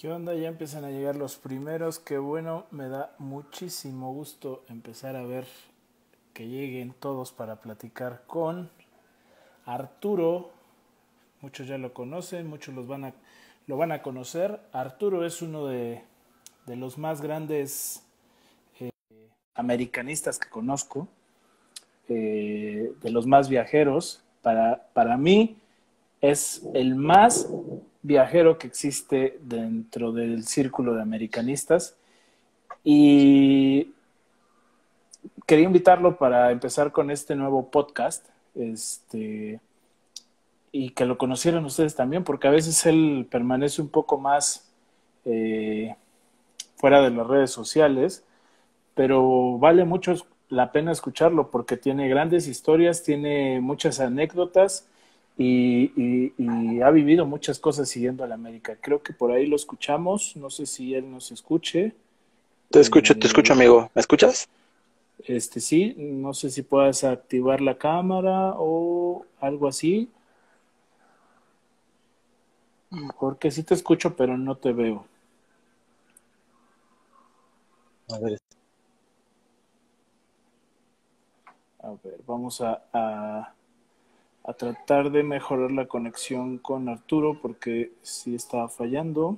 ¿Qué onda? Ya empiezan a llegar los primeros. Qué bueno, me da muchísimo gusto empezar a ver que lleguen todos para platicar con Arturo. Muchos ya lo conocen, muchos lo van a conocer. Arturo es uno de los más grandes americanistas que conozco, de los más viajeros. Para mí es el más viajero que existe dentro del círculo de americanistas y quería invitarlo para empezar con este nuevo podcast, y que lo conocieran ustedes también, porque a veces él permanece un poco más eh, fuera de las redes sociales, pero vale mucho la pena escucharlo porque tiene grandes historias, tiene muchas anécdotas y ha vivido muchas cosas siguiendo a la América. Creo que por ahí lo escuchamos, no sé si él nos escuche. Te escucho, amigo. ¿Me escuchas? Sí, no sé si puedas activar la cámara o algo así, porque sí te escucho, pero no te veo. A ver. A ver, vamos a tratar de mejorar la conexión con Arturo porque sí está fallando.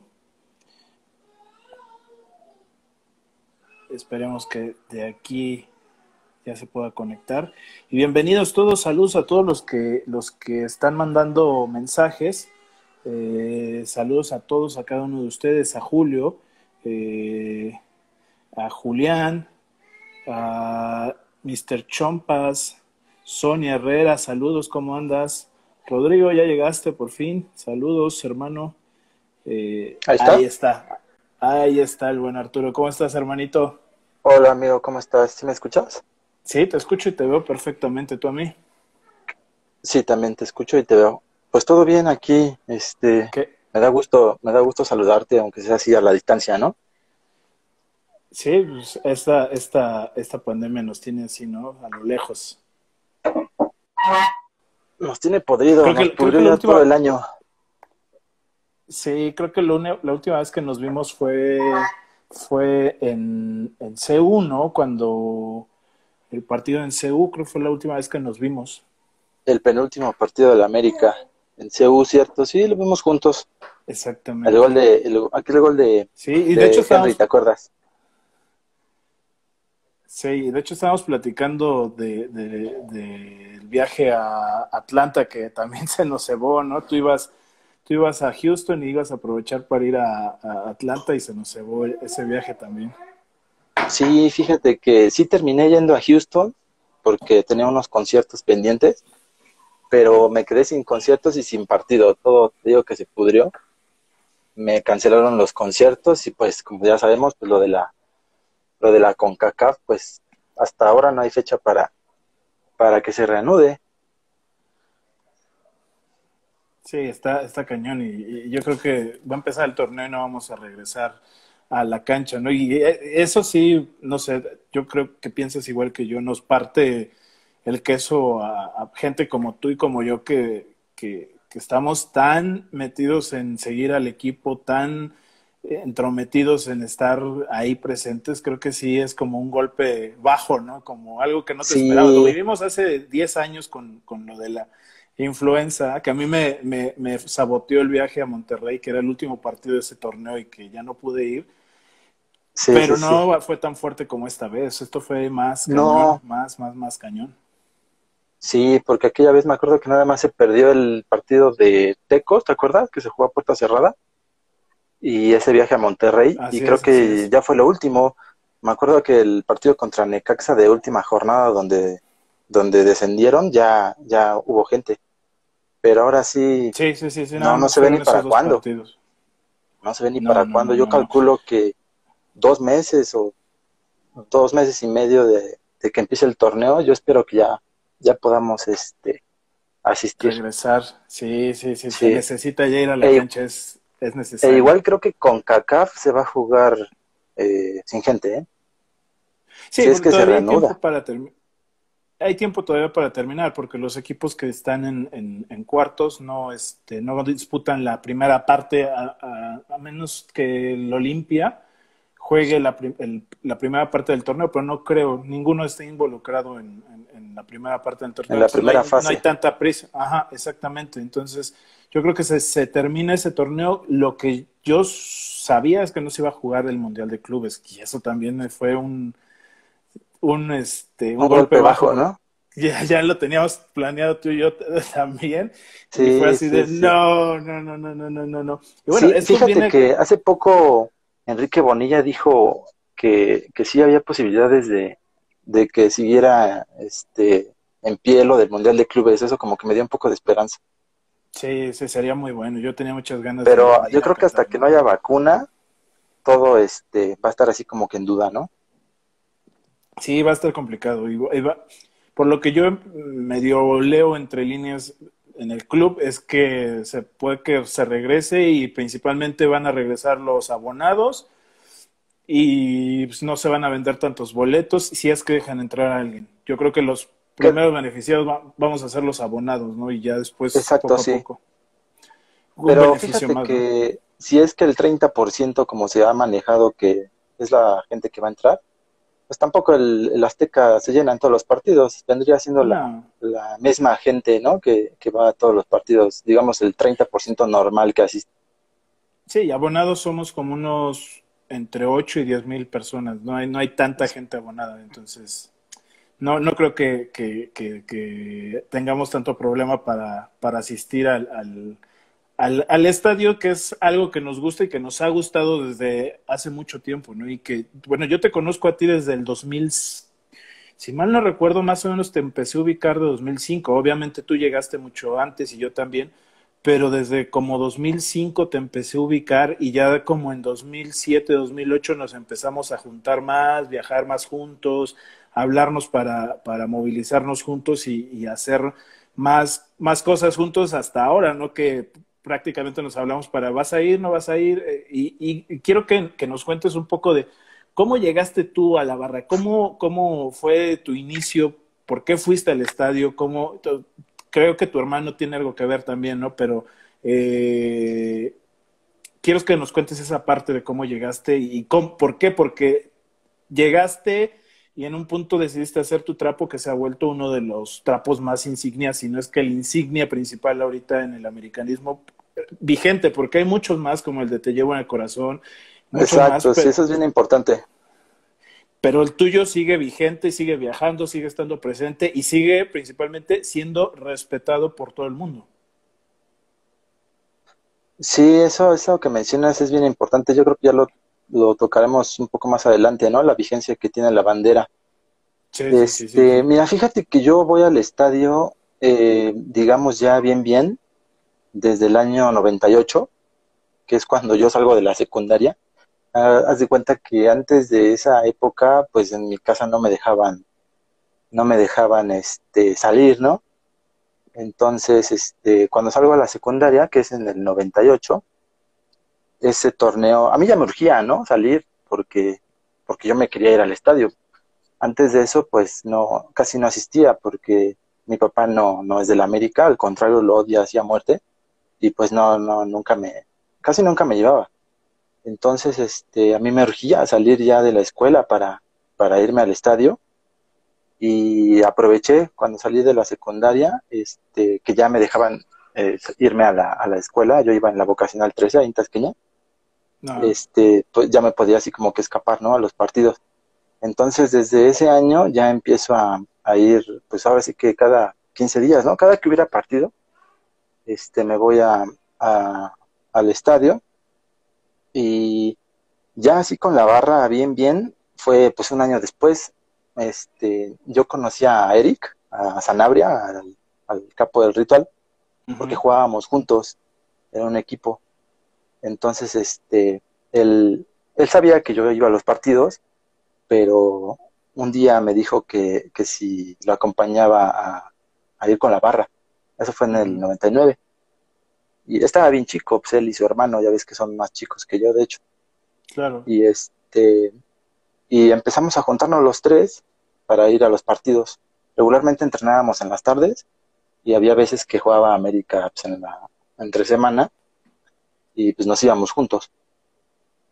Esperemos que de aquí ya se pueda conectar. Y bienvenidos todos, saludos a todos los que están mandando mensajes. Saludos a todos, a cada uno de ustedes, a Julio, eh, a Julián, a Mr. Chompas, Sonia Herrera, saludos, ¿cómo andas? Rodrigo, ya llegaste por fin, saludos, hermano. Ahí Ahí está. está, ahí está el buen Arturo. ¿Cómo estás, hermanito? Hola, amigo, ¿cómo estás? ¿Sí me escuchas? Sí, te escucho y te veo perfectamente, ¿tú a mí? Sí, también te escucho y te veo. Pues todo bien aquí. ¿Qué? Me da gusto saludarte, aunque sea así a la distancia, ¿no? Sí, pues esta pandemia nos tiene así, ¿no? A lo lejos. Nos tiene podrido, nos Creo pudrió que la ya todo última, el año. sí, creo que la última vez que nos vimos fue en CU, ¿no? Cuando el partido en CU, creo que fue la última vez que nos vimos. El penúltimo partido de la América en CU, ¿cierto? Sí, lo vimos juntos. Exactamente. Aquel gol Sí, y de hecho de Henry, ¿te acuerdas? estábamos platicando del viaje a Atlanta que también se nos cebó, ¿no? Tú ibas a Houston y ibas a aprovechar para ir a Atlanta y se nos cebó ese viaje también. Sí, fíjate que sí terminé yendo a Houston porque tenía unos conciertos pendientes, pero me quedé sin conciertos y sin partido. Todo, te digo que se pudrió. Me cancelaron los conciertos y pues como ya sabemos, pues lo de la CONCACAF, pues hasta ahora no hay fecha para que se reanude. Sí, está cañón y yo creo que va a empezar el torneo y no vamos a regresar a la cancha, ¿no? Y eso sí, no sé, yo creo que piensas igual que yo, nos parte el queso a gente como tú y como yo que estamos tan metidos en seguir al equipo, tan entrometidos en estar ahí presentes, creo que sí es como un golpe bajo, ¿no? Como algo que no te esperabas. Lo Sí, vivimos hace 10 años con lo de la influenza, que a mí me saboteó el viaje a Monterrey, que era el último partido de ese torneo y que ya no pude ir, sí, sí, pero sí. no fue tan fuerte como esta vez. Esto fue más cañón, No, más cañón. sí, porque aquella vez me acuerdo que nada más se perdió el partido de Tecos, ¿te acuerdas? Que se jugó a puerta cerrada. Y ese viaje a Monterrey, y Así creo es, así que es. ya fue lo último. Me acuerdo que el partido contra Necaxa de última jornada donde descendieron, ya hubo gente. Pero ahora sí, Sí, nada no más se ve ni fueron esos para dos cuándo. partidos. No se ve ni No, para no, cuándo. no, Yo no, no. calculo que 2 meses o 2 meses y medio de que empiece el torneo, yo espero que ya podamos asistir. Regresar, sí, se Sí. necesita ya ir a la E, cancha, es e necesario. igual creo que con CACAF se va a jugar sin gente, ¿eh? Si Sí, es porque que se todavía hay tiempo reanuda. para hay tiempo todavía para terminar, porque los equipos que están en cuartos no disputan la primera parte a menos que el Olimpia juegue la primera parte del torneo, pero no creo, ninguno esté involucrado en la primera parte del torneo. En la Entonces primera no hay fase. tanta prisa. Ajá, exactamente. Entonces, yo creo que se termina ese torneo. Lo que yo sabía es que no se iba a jugar el Mundial de Clubes, y eso también fue un Un golpe golpe bajo, bajo, porque ¿no? ya lo teníamos planeado tú y yo también, y fue Sí, así sí, de sí. no, no, no, no, no, no, no, no. Y bueno, Sí, esto fíjate viene, que hace poco Enrique Bonilla dijo que sí había posibilidades de que siguiera en pie lo del Mundial de Clubes. Eso como que me dio un poco de esperanza. sí, sí, sería muy bueno. Yo tenía muchas ganas Pero de yo ir a creo que hasta Qatar, que ¿no? no haya vacuna, todo va a estar así como que en duda, ¿no? Sí, va a estar complicado. Por lo que yo medio leo entre líneas en el club, es que se puede que se regrese y principalmente van a regresar los abonados y pues, no se van a vender tantos boletos si es que dejan entrar a alguien. Yo creo que los Que- primeros beneficiados vamos a ser los abonados, ¿no? Y ya después, exacto, poco a sí. poco, un Pero beneficio fíjate más, ¿no? que si es que el 30% como se ha manejado que es la gente que va a entrar, pues tampoco el Azteca se llena en todos los partidos. Vendría siendo No, la misma gente, ¿no? Que va a todos los partidos, digamos el 30% normal que asiste. sí, abonados somos como unos entre 8 y 10 mil personas, no hay tanta gente abonada, entonces no creo que tengamos tanto problema para asistir al estadio, que es algo que nos gusta y que nos ha gustado desde hace mucho tiempo, ¿no? Y que, bueno, yo te conozco a ti desde el 2000, si mal no recuerdo, más o menos te empecé a ubicar de 2005. Obviamente tú llegaste mucho antes y yo también, pero desde como 2005 te empecé a ubicar y ya como en 2007, 2008 nos empezamos a juntar más, viajar más juntos, hablarnos para movilizarnos juntos y hacer más cosas juntos hasta ahora, ¿no? Que prácticamente nos hablamos para, ¿vas a ir, no vas a ir? Y quiero que nos cuentes un poco de ¿cómo llegaste tú a la barra? ¿Cómo fue tu inicio? ¿Por qué fuiste al estadio? Creo que tu hermano tiene algo que ver también, ¿no? Pero eh, quiero que nos cuentes esa parte de cómo llegaste y por qué. Porque llegaste y en un punto decidiste hacer tu trapo que se ha vuelto uno de los trapos más insignias, si no es que el insignia principal ahorita en el americanismo vigente, porque hay muchos más como el de Te llevo en el corazón, muchos más, Exacto, sí, eso es bien importante. pero el tuyo sigue vigente, sigue viajando, sigue estando presente y sigue principalmente siendo respetado por todo el mundo. Sí, eso que mencionas es bien importante. Yo creo que ya lo tocaremos un poco más adelante, ¿no? La vigencia que tiene la bandera. Sí, sí, sí, sí, sí. Mira, fíjate que yo voy al estadio, digamos ya bien, desde el año 98, que es cuando yo salgo de la secundaria. Ah, haz de cuenta que antes de esa época, pues en mi casa no me dejaban salir, ¿no? Entonces, cuando salgo a la secundaria, que es en el 98, ese torneo, a mí ya me urgía, ¿no? Salir porque yo me quería ir al estadio. Antes de eso, pues no, casi no asistía porque mi papá no es del América, al contrario, lo odia hacia muerte y pues no, casi nunca me llevaba. Entonces, a mí me urgía salir ya de la escuela para irme al estadio y aproveché cuando salí de la secundaria, que ya me dejaban irme a la escuela. Yo iba en la vocacional 13 ahí en Tasqueña. No, Pues ya me podía así como que escapar, ¿no? A los partidos. Entonces, desde ese año ya empiezo a ir, pues ahora sí que cada 15 días, ¿no? Cada que hubiera partido, me voy a- al estadio y ya así con la barra bien, fue pues un año después, yo conocí a Eric, a Sanabria, al capo del ritual, porque ujú. jugábamos juntos, en un equipo. Entonces, él sabía que yo iba a los partidos, pero un día me dijo que si lo acompañaba a ir con la barra. Eso fue en el Ujú, 99. Y estaba bien chico, pues él y su hermano, ya ves que son más chicos que yo, de hecho. claro. Y y empezamos a juntarnos los tres para ir a los partidos. Regularmente entrenábamos en las tardes y había veces que jugaba América pues, entre semana y pues nos íbamos juntos.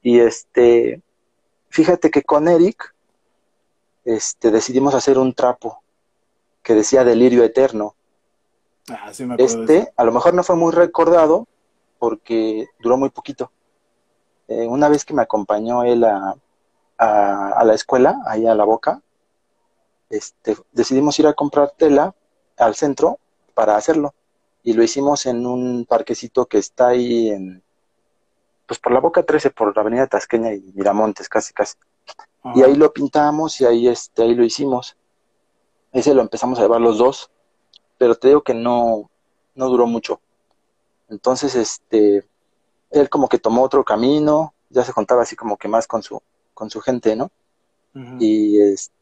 Y fíjate que con Eric, decidimos hacer un trapo que decía Delirio Eterno. Ah, sí me acuerdo de ese. A lo mejor no fue muy recordado porque duró muy poquito. Una vez que me acompañó él a la escuela, ahí a La Boca, decidimos ir a comprar tela al centro para hacerlo. Y lo hicimos en un parquecito que está ahí pues por la Boca 13, por la Avenida Tasqueña y Miramontes, casi, casi. Y ahí Ajá. lo pintamos y ahí lo hicimos. Ese lo empezamos a llevar los dos, pero te digo que no duró mucho. Entonces, él como que tomó otro camino, ya se contaba así como que más con su gente, ¿no? Ujú. Y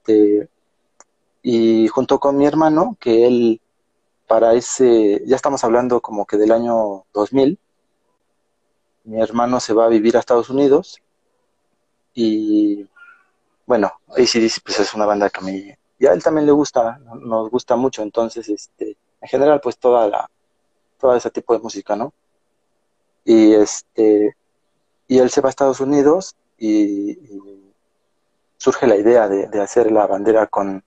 y junto con mi hermano, que él para ya estamos hablando como que del año 2000, mi hermano se va a vivir a Estados Unidos y bueno, AC/DC pues es una banda que y a él también le gusta, nos gusta mucho, entonces en general pues toda ese tipo de música, ¿no? Y y él se va a Estados Unidos y surge la idea de hacer la bandera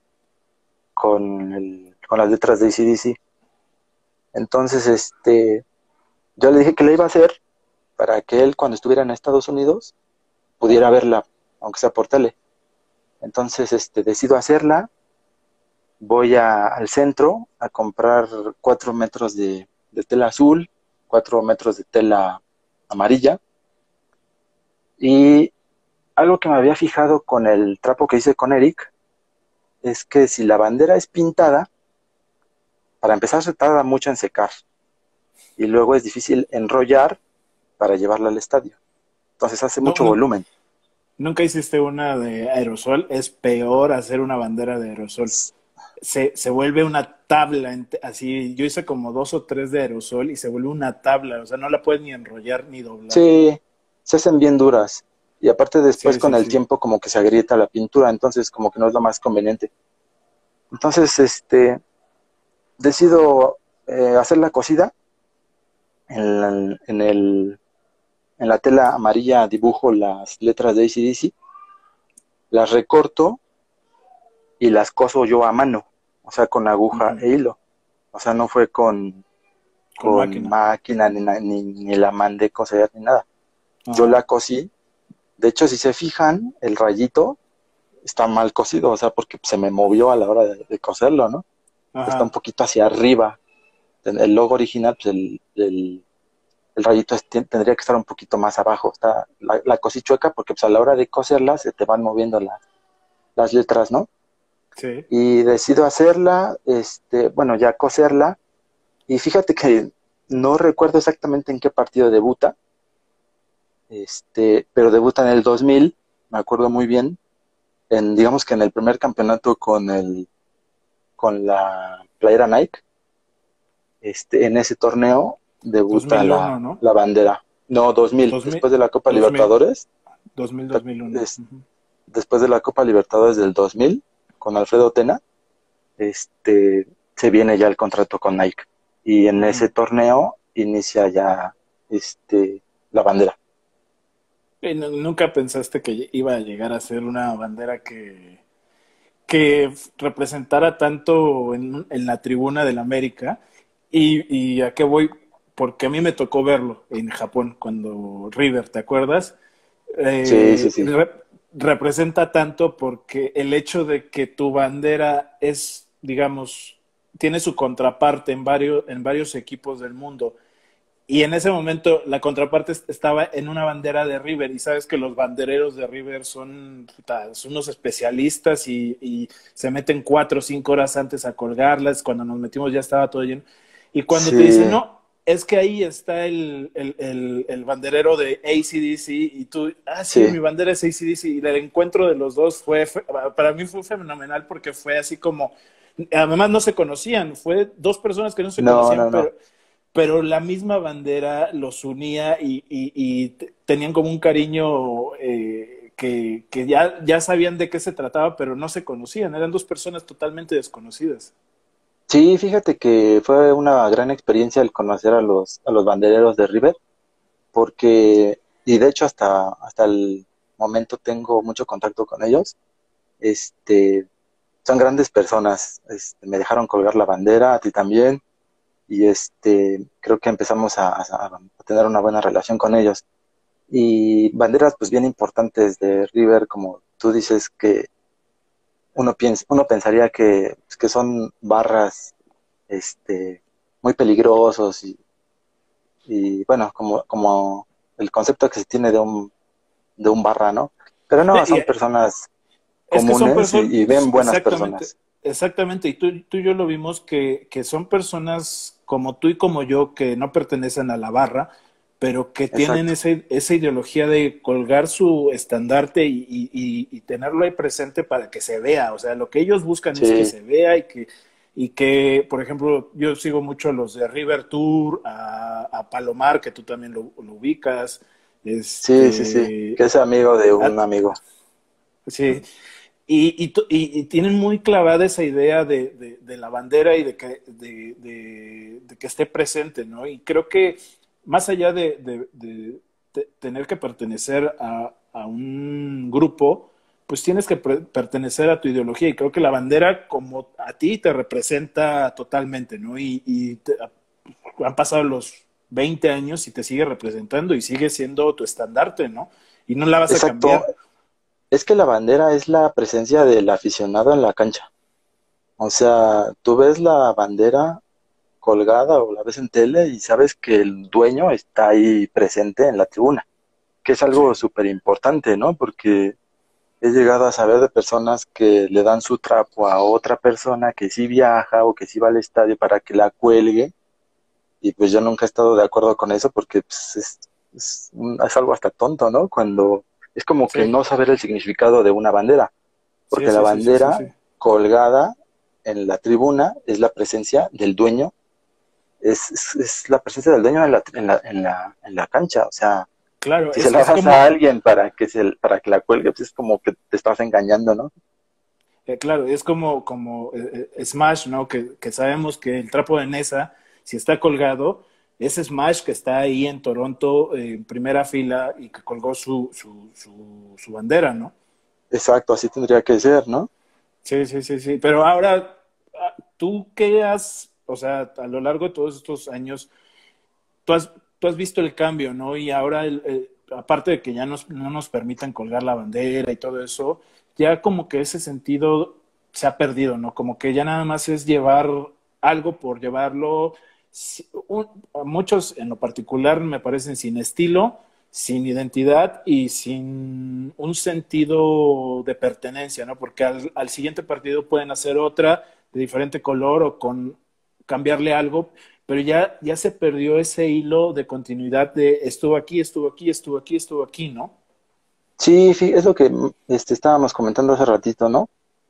con las letras de AC/DC. Entonces, yo le dije que la iba a hacer para que él cuando estuviera en Estados Unidos pudiera Ajá. verla, aunque sea por tele. Entonces, decido hacerla, voy al centro a comprar 4 metros de tela azul, 4 metros de tela amarilla, y algo que me había fijado con el trapo que hice con Eric es que si la bandera es pintada, para empezar se tarda mucho en secar y luego es difícil enrollar para llevarla al estadio. Entonces hace No, mucho volumen. nunca hiciste una de aerosol. Es peor hacer una bandera de aerosol. Se vuelve una tabla, así. Yo hice como dos o tres de aerosol y se vuelve una tabla. O sea, no la puedes ni enrollar ni doblar. Sí, se hacen bien duras. Y aparte después Sí, con sí, el sí. tiempo como que se agrieta la pintura, entonces como que no es lo más conveniente. Entonces, decido hacer la cosida. En la, en el, en la tela amarilla dibujo las letras de AC/DC, las recorto y las coso yo a mano, o sea, con aguja Ujú. e hilo. O sea, no fue Con con máquina. máquina, ni la mandé coser, ni nada. Yo Ajá. la cosí. De hecho, si se fijan, el rayito está mal cosido, o sea, porque se me movió a la hora de coserlo, ¿no? Está un Ajá. poquito hacia arriba. El logo original, pues el rayito tendría que estar un poquito más abajo. La cosí chueca porque pues a la hora de coserla se te van moviendo las letras, ¿no? Sí. Y decido hacerla, bueno, ya coserla. Y fíjate que no recuerdo exactamente en qué partido debuta, pero debuta en el 2000, me acuerdo muy bien, digamos que en el primer campeonato con la playera Nike, en ese torneo Dos debuta mil uno, ¿no? la bandera. No, 2000, 2000, después de la Copa 2000, Libertadores, 2000, 2001. es- después de la Copa Libertadores del 2000, con Alfredo Tena, se viene ya el contrato con Nike. Y en ese Ujú. torneo inicia ya la bandera. ¿Nunca pensaste que iba a llegar a ser una bandera que representara tanto en la tribuna del América? Y a qué voy, porque a mí me tocó verlo en Japón, cuando River, ¿te acuerdas? Sí, sí, Eh, sí. re- Representa tanto porque el hecho de que tu bandera es, digamos, tiene su contraparte en varios equipos del mundo. Y en ese momento la contraparte estaba en una bandera de River y sabes que los bandereros de River son, puta, son unos especialistas y se meten 4 o 5 horas antes a colgarlas. Cuando nos metimos ya estaba todo lleno. Y cuando te dicen, Sí, no, es que ahí está el banderero de AC/DC y tú, ah, sí, sí. mi bandera es AC/DC. Y el encuentro de los dos para mí fue fenomenal porque fue así como, además no se conocían, fue dos personas que no se No, conocían, no, no. pero la misma bandera los unía y tenían como un cariño que ya sabían de qué se trataba, pero no se conocían, eran dos personas totalmente desconocidas. Sí, fíjate que fue una gran experiencia el conocer a los bandereros de River, porque y de hecho hasta el momento tengo mucho contacto con ellos. Este, Son grandes personas, me dejaron colgar la bandera, a ti también, y creo que empezamos a tener una buena relación con ellos. Y banderas pues bien importantes de River, como tú dices, que uno pensaría que, pues, que son barras muy peligrosos y bueno, como el concepto que se tiene de un barra, ¿no? Pero no, Y son personas es que son comunes personas, y ven buenas exactamente, personas. exactamente, y tú y yo lo vimos que son personas como tú y como yo que no pertenecen a la barra, pero que tienen Exacto. esa ideología de colgar su estandarte y tenerlo ahí presente para que se vea. O sea, lo que ellos buscan es que Sí, se vea y que, por ejemplo, yo sigo mucho a los de River Tour, a Palomar, que tú también lo ubicas, sí, sí, sí. este, Que es amigo de a- un amigo. sí, y tienen muy clavada esa idea de la bandera y de que esté presente, ¿no? Y creo que más allá de tener que pertenecer a un grupo, pues tienes que pertenecer a tu ideología. Y creo que la bandera, como a ti, te representa totalmente, ¿no? Han pasado los 20 años y te sigue representando y sigue siendo tu estandarte, ¿no? Y no la vas a Exacto. cambiar. Es que la bandera es la presencia del aficionado en la cancha. O sea, tú ves la bandera colgada o la ves en tele y sabes que el dueño está ahí presente en la tribuna, que es Sí. algo súper importante, ¿no? Porque he llegado a saber de personas que le dan su trapo a otra persona que sí viaja o que sí va al estadio para que la cuelgue, y pues yo nunca he estado de acuerdo con eso porque pues, es algo hasta tonto, ¿no? Cuando es como que Sí, no saber el significado de una bandera, sí, porque la sí, sí, sí, sí, bandera sí. colgada en la tribuna es la presencia del dueño, es la presencia del dueño en la cancha. O sea, Claro, si se la es das a como, alguien para que la cuelgue, pues es como que te estás engañando, ¿no? claro, es como Smash, ¿no? Que sabemos que el trapo de Nesa, si está colgado, es Smash que está ahí en Toronto en primera fila y que colgó su bandera, ¿no? Exacto, así tendría que ser, ¿no? Sí, sí, sí, sí. Pero ahora, ¿tú qué has, o sea, a lo largo de todos estos años, tú has, tú has visto el cambio, ¿no? Y ahora, aparte de que ya no nos permitan colgar la bandera y todo eso, ya como que ese sentido se ha perdido, ¿no? Como que ya nada más es llevar algo por llevarlo. Muchos en lo particular me parecen sin estilo, sin identidad y sin un sentido de pertenencia, ¿no? Porque al siguiente partido pueden hacer otra de diferente color o con cambiarle algo, pero ya se perdió ese hilo de continuidad de estuvo aquí, estuvo aquí, estuvo aquí, estuvo aquí, ¿no? Sí, es lo que estábamos comentando hace ratito, ¿no?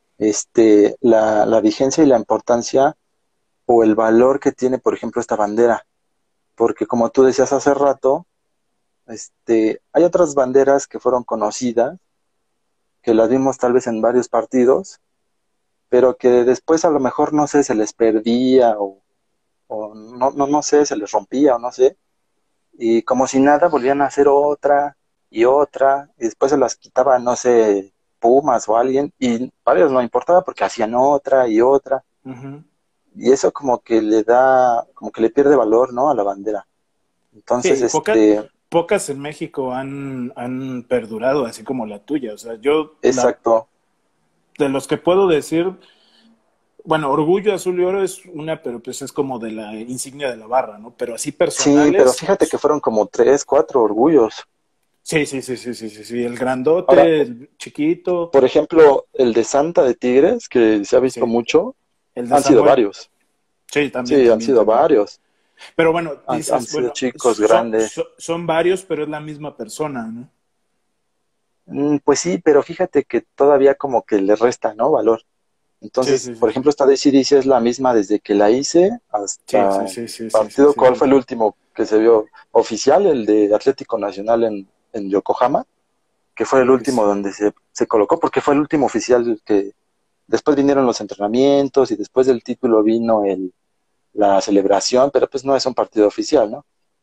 La vigencia y la importancia o el valor que tiene, por ejemplo, esta bandera. Porque como tú decías hace rato, hay otras banderas que fueron conocidas, que las vimos tal vez en varios partidos, pero que después a lo mejor, no sé, se les perdía o no sé, se les rompía o no sé. Y como si nada, volvían a hacer otra y otra, y después se las quitaba, no sé, Pumas o alguien, y para ellos no importaba porque hacían otra y otra, Ujú. y eso como que le da, como que le pierde valor, ¿no? A la bandera. Entonces, Sí, pocas en México han perdurado así como la tuya. O sea, exacto. de los que puedo decir, bueno, Orgullo Azul y Oro es una, pero pues es como de la insignia de la barra, ¿no? Pero así Sí, pero personales, fíjate que fueron como tres, cuatro orgullos. sí, sí, sí, sí, sí, sí, sí. El Ahora, grandote, el chiquito, por ejemplo, el de Santa de Tigres, que se ha visto sí. mucho, El de han sido Samuel, varios. sí, también, Sí, han también, sido también. varios. Pero bueno, Han dices, sido bueno, chicos grandes. son varios, pero es la misma persona, ¿no? Pues sí, pero fíjate que todavía como que le resta, ¿no? Valor. Sí, Entonces, sí, sí, por sí. ejemplo, esta de AC/DC es la misma desde que la hice Sí, hasta sí, el sí, sí, sí, sí, partido. sí, ¿Cuál sí. fue el último que se vio oficial? El de Atlético Nacional en Yokohama, que fue el último Es- donde se colocó, porque fue el último oficial que después vinieron los entrenamientos y después del título vino la celebración, pero pues no es un partido oficial, ¿no?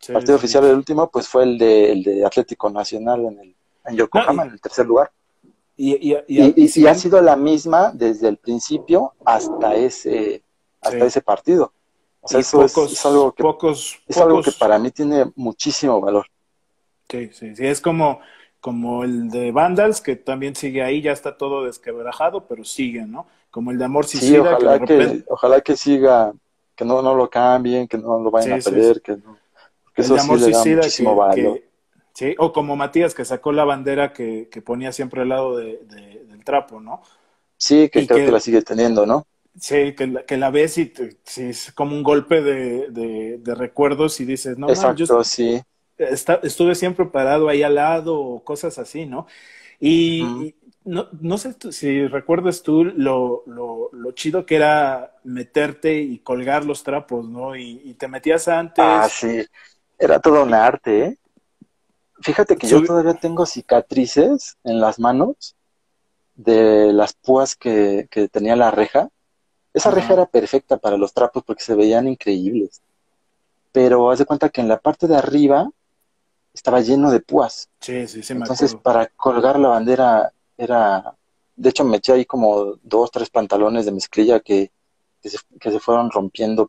Sí, Partido sí. oficial, el último, pues fue el de Atlético Nacional en No, Yokohama, en el tercer lugar. y Y ha siguen, sido la misma desde el principio hasta sí. ese partido. O sea, Y eso es algo que pocos, para mí tiene muchísimo valor. sí, sí, sí, es como, como el de Vandals, que también sigue ahí, ya está todo desquebrajado, pero sigue, ¿no? Como el de Amor Sí, Suicida, que de repente, ojalá que siga, que no lo cambien, que no lo vayan a sí, sí, sí. perder, que no, porque El de eso sí Amor le da Suicida muchísimo valor. sí, o como Matías, que sacó la bandera que ponía siempre al lado del trapo, ¿no? Sí, que Y creo que la que, sigue teniendo, ¿no? sí, que la ves y sí, es como un golpe de recuerdos y dices, no man, Exacto, sí. estuve siempre parado ahí al lado o cosas así, ¿no? Ujú. Y no, no sé si recuerdas tú lo chido que era meterte y colgar los trapos, ¿no? Y te metías Ah, antes, sí, era todo un y arte, ¿eh? Fíjate que yo sub- todavía tengo cicatrices en las manos de las púas que tenía la reja. Esa reja ajá, era perfecta para los trapos porque se veían increíbles. Pero haz de cuenta que en la parte de arriba estaba lleno de púas. sí, sí, sí, me Entonces, acuerdo. para colgar la bandera era... De hecho, me eché ahí como dos, tres pantalones de mezclilla que se fueron rompiendo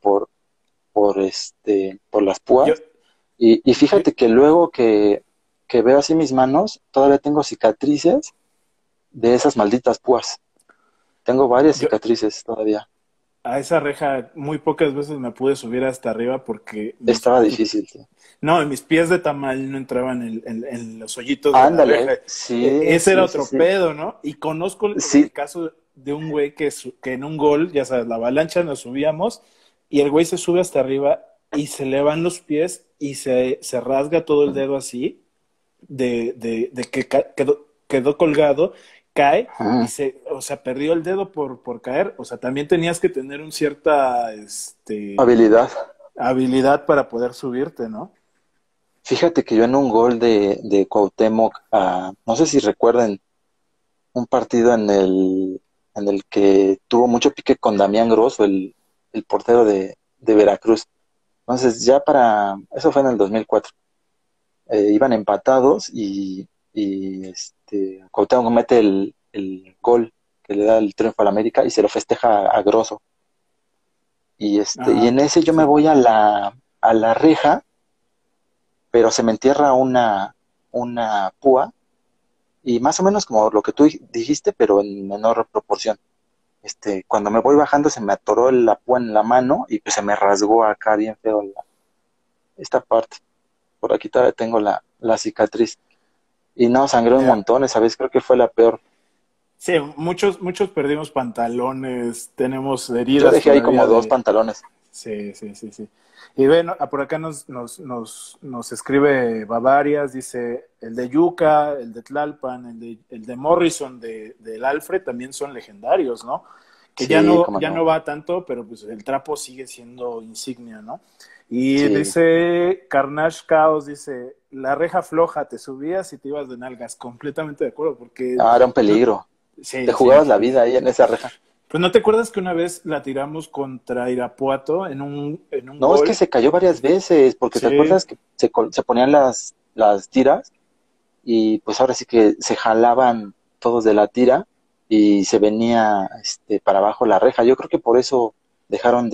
por las Yo, púas. Y yo, fíjate que luego que veo así mis manos, todavía tengo cicatrices de esas malditas púas. Tengo varias yo, cicatrices todavía. a esa reja muy pocas veces me pude subir hasta arriba porque Estaba difícil, sí. no, mis pies de tamal no entraban en los hoyitos de la reja. Ándale, sí, Ese era sí, sí, otro sí. pedo, ¿no? Y conozco Sí, el caso de un güey que en un gol, ya sabes, la avalancha nos subíamos y el güey se sube hasta arriba y se le van los pies y se rasga todo el dedo así de que quedó colgado, cae y ajá, o sea, perdió el dedo por caer. O sea, también tenías que tener un cierta, habilidad. habilidad para poder subirte, ¿no? Fíjate que yo en un gol de Cuauhtémoc, no sé si recuerden un partido en el que tuvo mucho pique con Damián Grosso, el portero de Veracruz. Entonces, eso fue en el 2004. Iban empatados y Cuauhtémoc mete el gol que le da el triunfo al América y se lo festeja a Grosso. Y en Ajá, ese yo me sí. voy a la reja, pero se me entierra una púa, y más o menos como lo que tú dijiste, pero en menor proporción. Cuando me voy bajando se me atoró la púa en la mano y pues se me rasgó acá bien feo esta parte. Por aquí todavía tengo la cicatriz. Y no, sangré un Ya. montón, esa vez creo que fue la peor. Sí, muchos perdimos pantalones, tenemos Yo heridas dejé ahí todavía como dos de... pantalones. Sí, sí, sí, sí. Y ven, por acá nos escribe Bavarias, dice, el de Yuca, el de Tlalpan, el de Morrison, del Alfred, también son legendarios, ¿no? Que Sí, cómo ya no. no va tanto, pero pues el trapo sigue siendo insignia, ¿no? Y Sí, dice Carnage Chaos, dice, la reja floja, te subías y te ibas de nalgas, completamente de acuerdo, porque... era un no- peligro. Te sí, sí, jugabas la sí. vida ahí en esa reja. Pues no te acuerdas que una vez la tiramos contra Irapuato en un No, es que gol. se cayó varias veces, porque te Sí, acuerdas que se ponían las tiras y pues ahora sí que se jalaban todos de la tira y se venía para abajo la reja. Yo creo que por eso dejaron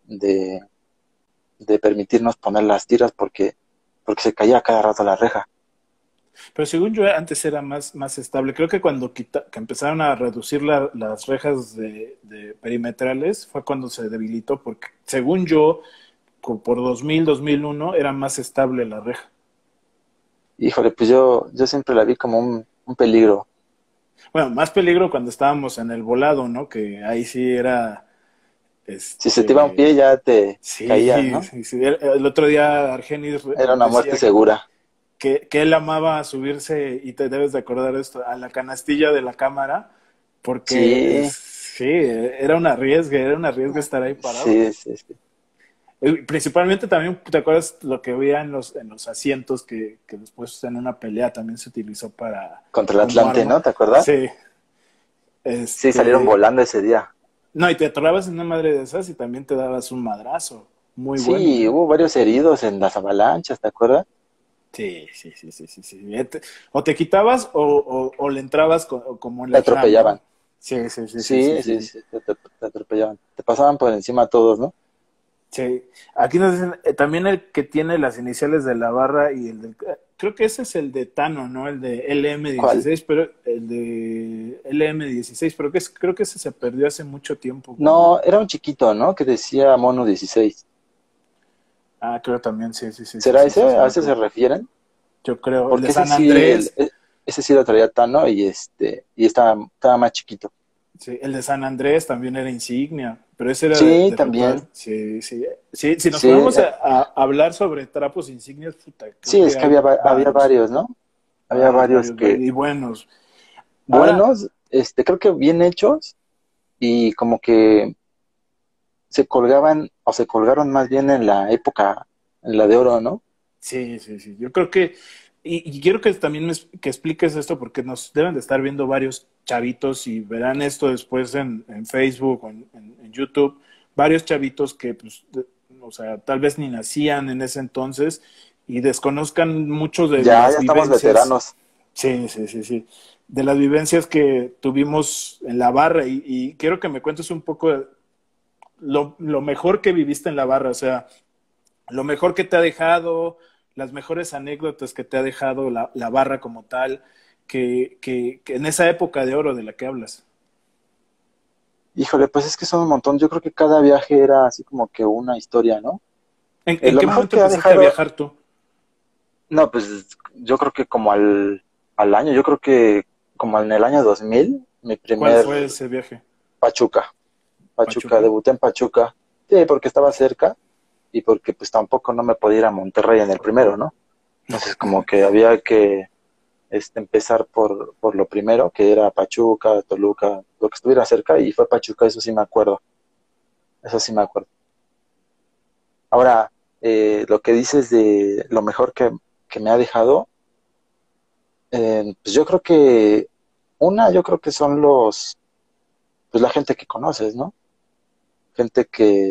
de permitirnos poner las tiras porque se caía cada rato la reja. pero según yo antes era más estable. Creo que cuando que empezaron a reducir las rejas de perimetrales fue cuando se debilitó, porque según yo, por 2001 era más estable la reja. Híjole, pues yo siempre la vi como un peligro. Bueno, más peligro cuando estábamos en el volado, ¿no? Que ahí sí era, Si se te iba un pie este, ya te caías, sí, ¿no? sí, sí. El otro día Argenis Era una muerte decía segura. que él amaba subirse, y te debes de acordar de esto, a la canastilla de la cámara, porque Sí, sí, era una arriesgue estar ahí parado. sí, sí, sí. Principalmente también, ¿te acuerdas lo que había en los asientos que después en una pelea también se utilizó para, Contra el como Atlante, arma? ¿no? ¿Te acuerdas? Sí, Sí, salieron este, volando ese día. no, y te atorabas en una madre de esas y también te dabas un madrazo. muy buenos, Sí, ¿eh? hubo varios heridos en las avalanchas, ¿te acuerdas? Sí, sí, sí, sí, sí, sí. O te quitabas o le entrabas como en Te el slam, atropellaban. ¿no? Sí, sí, sí, sí, sí, Sí, sí, sí, sí. sí, te atropellaban. Te pasaban por encima a todos, ¿no? Sí. Aquí nos dicen, también el que tiene las iniciales de la barra y el del... Creo que ese es el de Tano, ¿no? El de ¿Cuál? LM16, pero el de LM16, pero creo que ese se perdió hace mucho tiempo No, cuando... era un chiquito, ¿no? Que decía Mono 16. Ah, creo también, sí, sí, sí, sí, ¿Será sí, sí, ese? sí, ¿A me ese se acuerdo. refieren? Yo creo, el de Porque ese San sí, Andrés, ese sí lo traía Tano y y estaba más chiquito. sí, el de San Andrés también era insignia, pero ese era Sí, de ritual. también. Sí, sí, sí, si nos Sí, ponemos a hablar sobre trapos insignias, puta, creo sí, que es que hay había varios, varios, ¿no? Había varios, varios varios, varios, que y buenos. Ahora, buenos, creo que bien hechos y como que se colgaban o se colgaron más bien en la época, en la de oro, ¿no? sí, sí, sí. Yo creo que, y quiero que también que expliques esto porque nos deben de estar viendo varios chavitos y verán esto después en Facebook o en YouTube, varios chavitos que, pues, o sea, tal vez ni nacían en ese entonces y desconozcan mucho de Ya las estamos vivencias, veteranos. sí, sí, sí, sí, de las vivencias que tuvimos en la barra y quiero que me cuentes un poco de lo mejor que viviste en la barra, o sea, lo mejor que te ha dejado, las mejores anécdotas que te ha dejado la barra como tal, que en esa época de oro de la que hablas. Híjole, pues es que son un montón. Yo creo que cada viaje era así como que una historia, ¿no? ¿En Lo qué mejor momento que ha empezaste a dejado, viajar tú? no, pues yo creo que como al año, yo creo que como en el año 2000, mi ¿Cuál primer fue ese viaje? Pachuca, ¿Pachuca? debuté en Pachuca. Sí, porque estaba cerca y porque pues tampoco no me podía ir a Monterrey en el primero, ¿no? Entonces como que había que empezar por lo primero, que era Pachuca, Toluca, lo que estuviera cerca, y fue Pachuca, eso sí me acuerdo, eso sí me acuerdo. Ahora, lo que dices de lo mejor que me ha dejado, pues yo creo que yo creo que son pues la gente que conoces, ¿no? Gente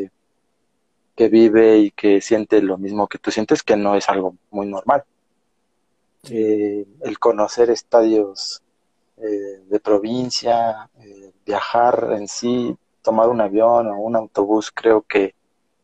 que vive y que siente lo mismo que tú sientes, que no es algo muy normal. Sí. El conocer estadios de provincia, viajar en sí, tomar un avión o un autobús, creo que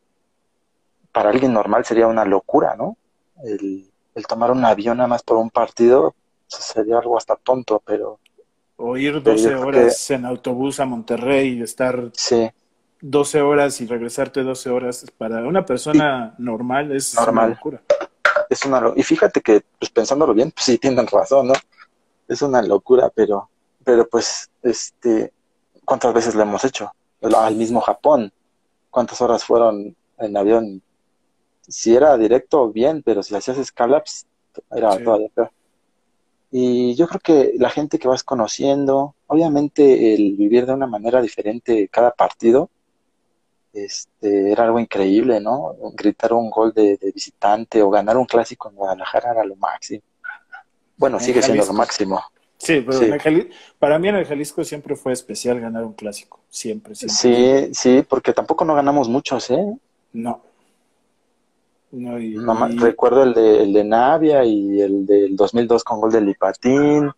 para alguien normal sería una locura, ¿no? El tomar un avión nada más por un partido pues, sería algo hasta tonto, O ir pero yo 12 creo horas que en autobús a Monterrey y estar sí, 12 horas y regresarte 12 horas, para una y persona normal es una normal. locura. Y fíjate que, pues pensándolo bien, pues sí tienen razón, ¿no? Es una locura, pero pues, ¿cuántas veces lo hemos hecho? Al mismo Japón, ¿cuántas horas fueron en avión? Si era directo, bien, pero si hacías escala, pues, era Sí. todavía peor. Y yo creo que la gente que vas conociendo, obviamente el vivir de una manera diferente cada partido, era algo increíble, ¿no? Gritar un gol de visitante o ganar un clásico en Guadalajara era lo máximo. Bueno, En sigue siendo lo Jalisco. máximo. Sí, pero Sí, para mí en el Jalisco siempre fue especial ganar un clásico. Siempre, siempre, siempre. sí, sí, porque tampoco no ganamos muchos, ¿eh? No, no, y Recuerdo el de Navia y el del 2002 con gol de Lipatín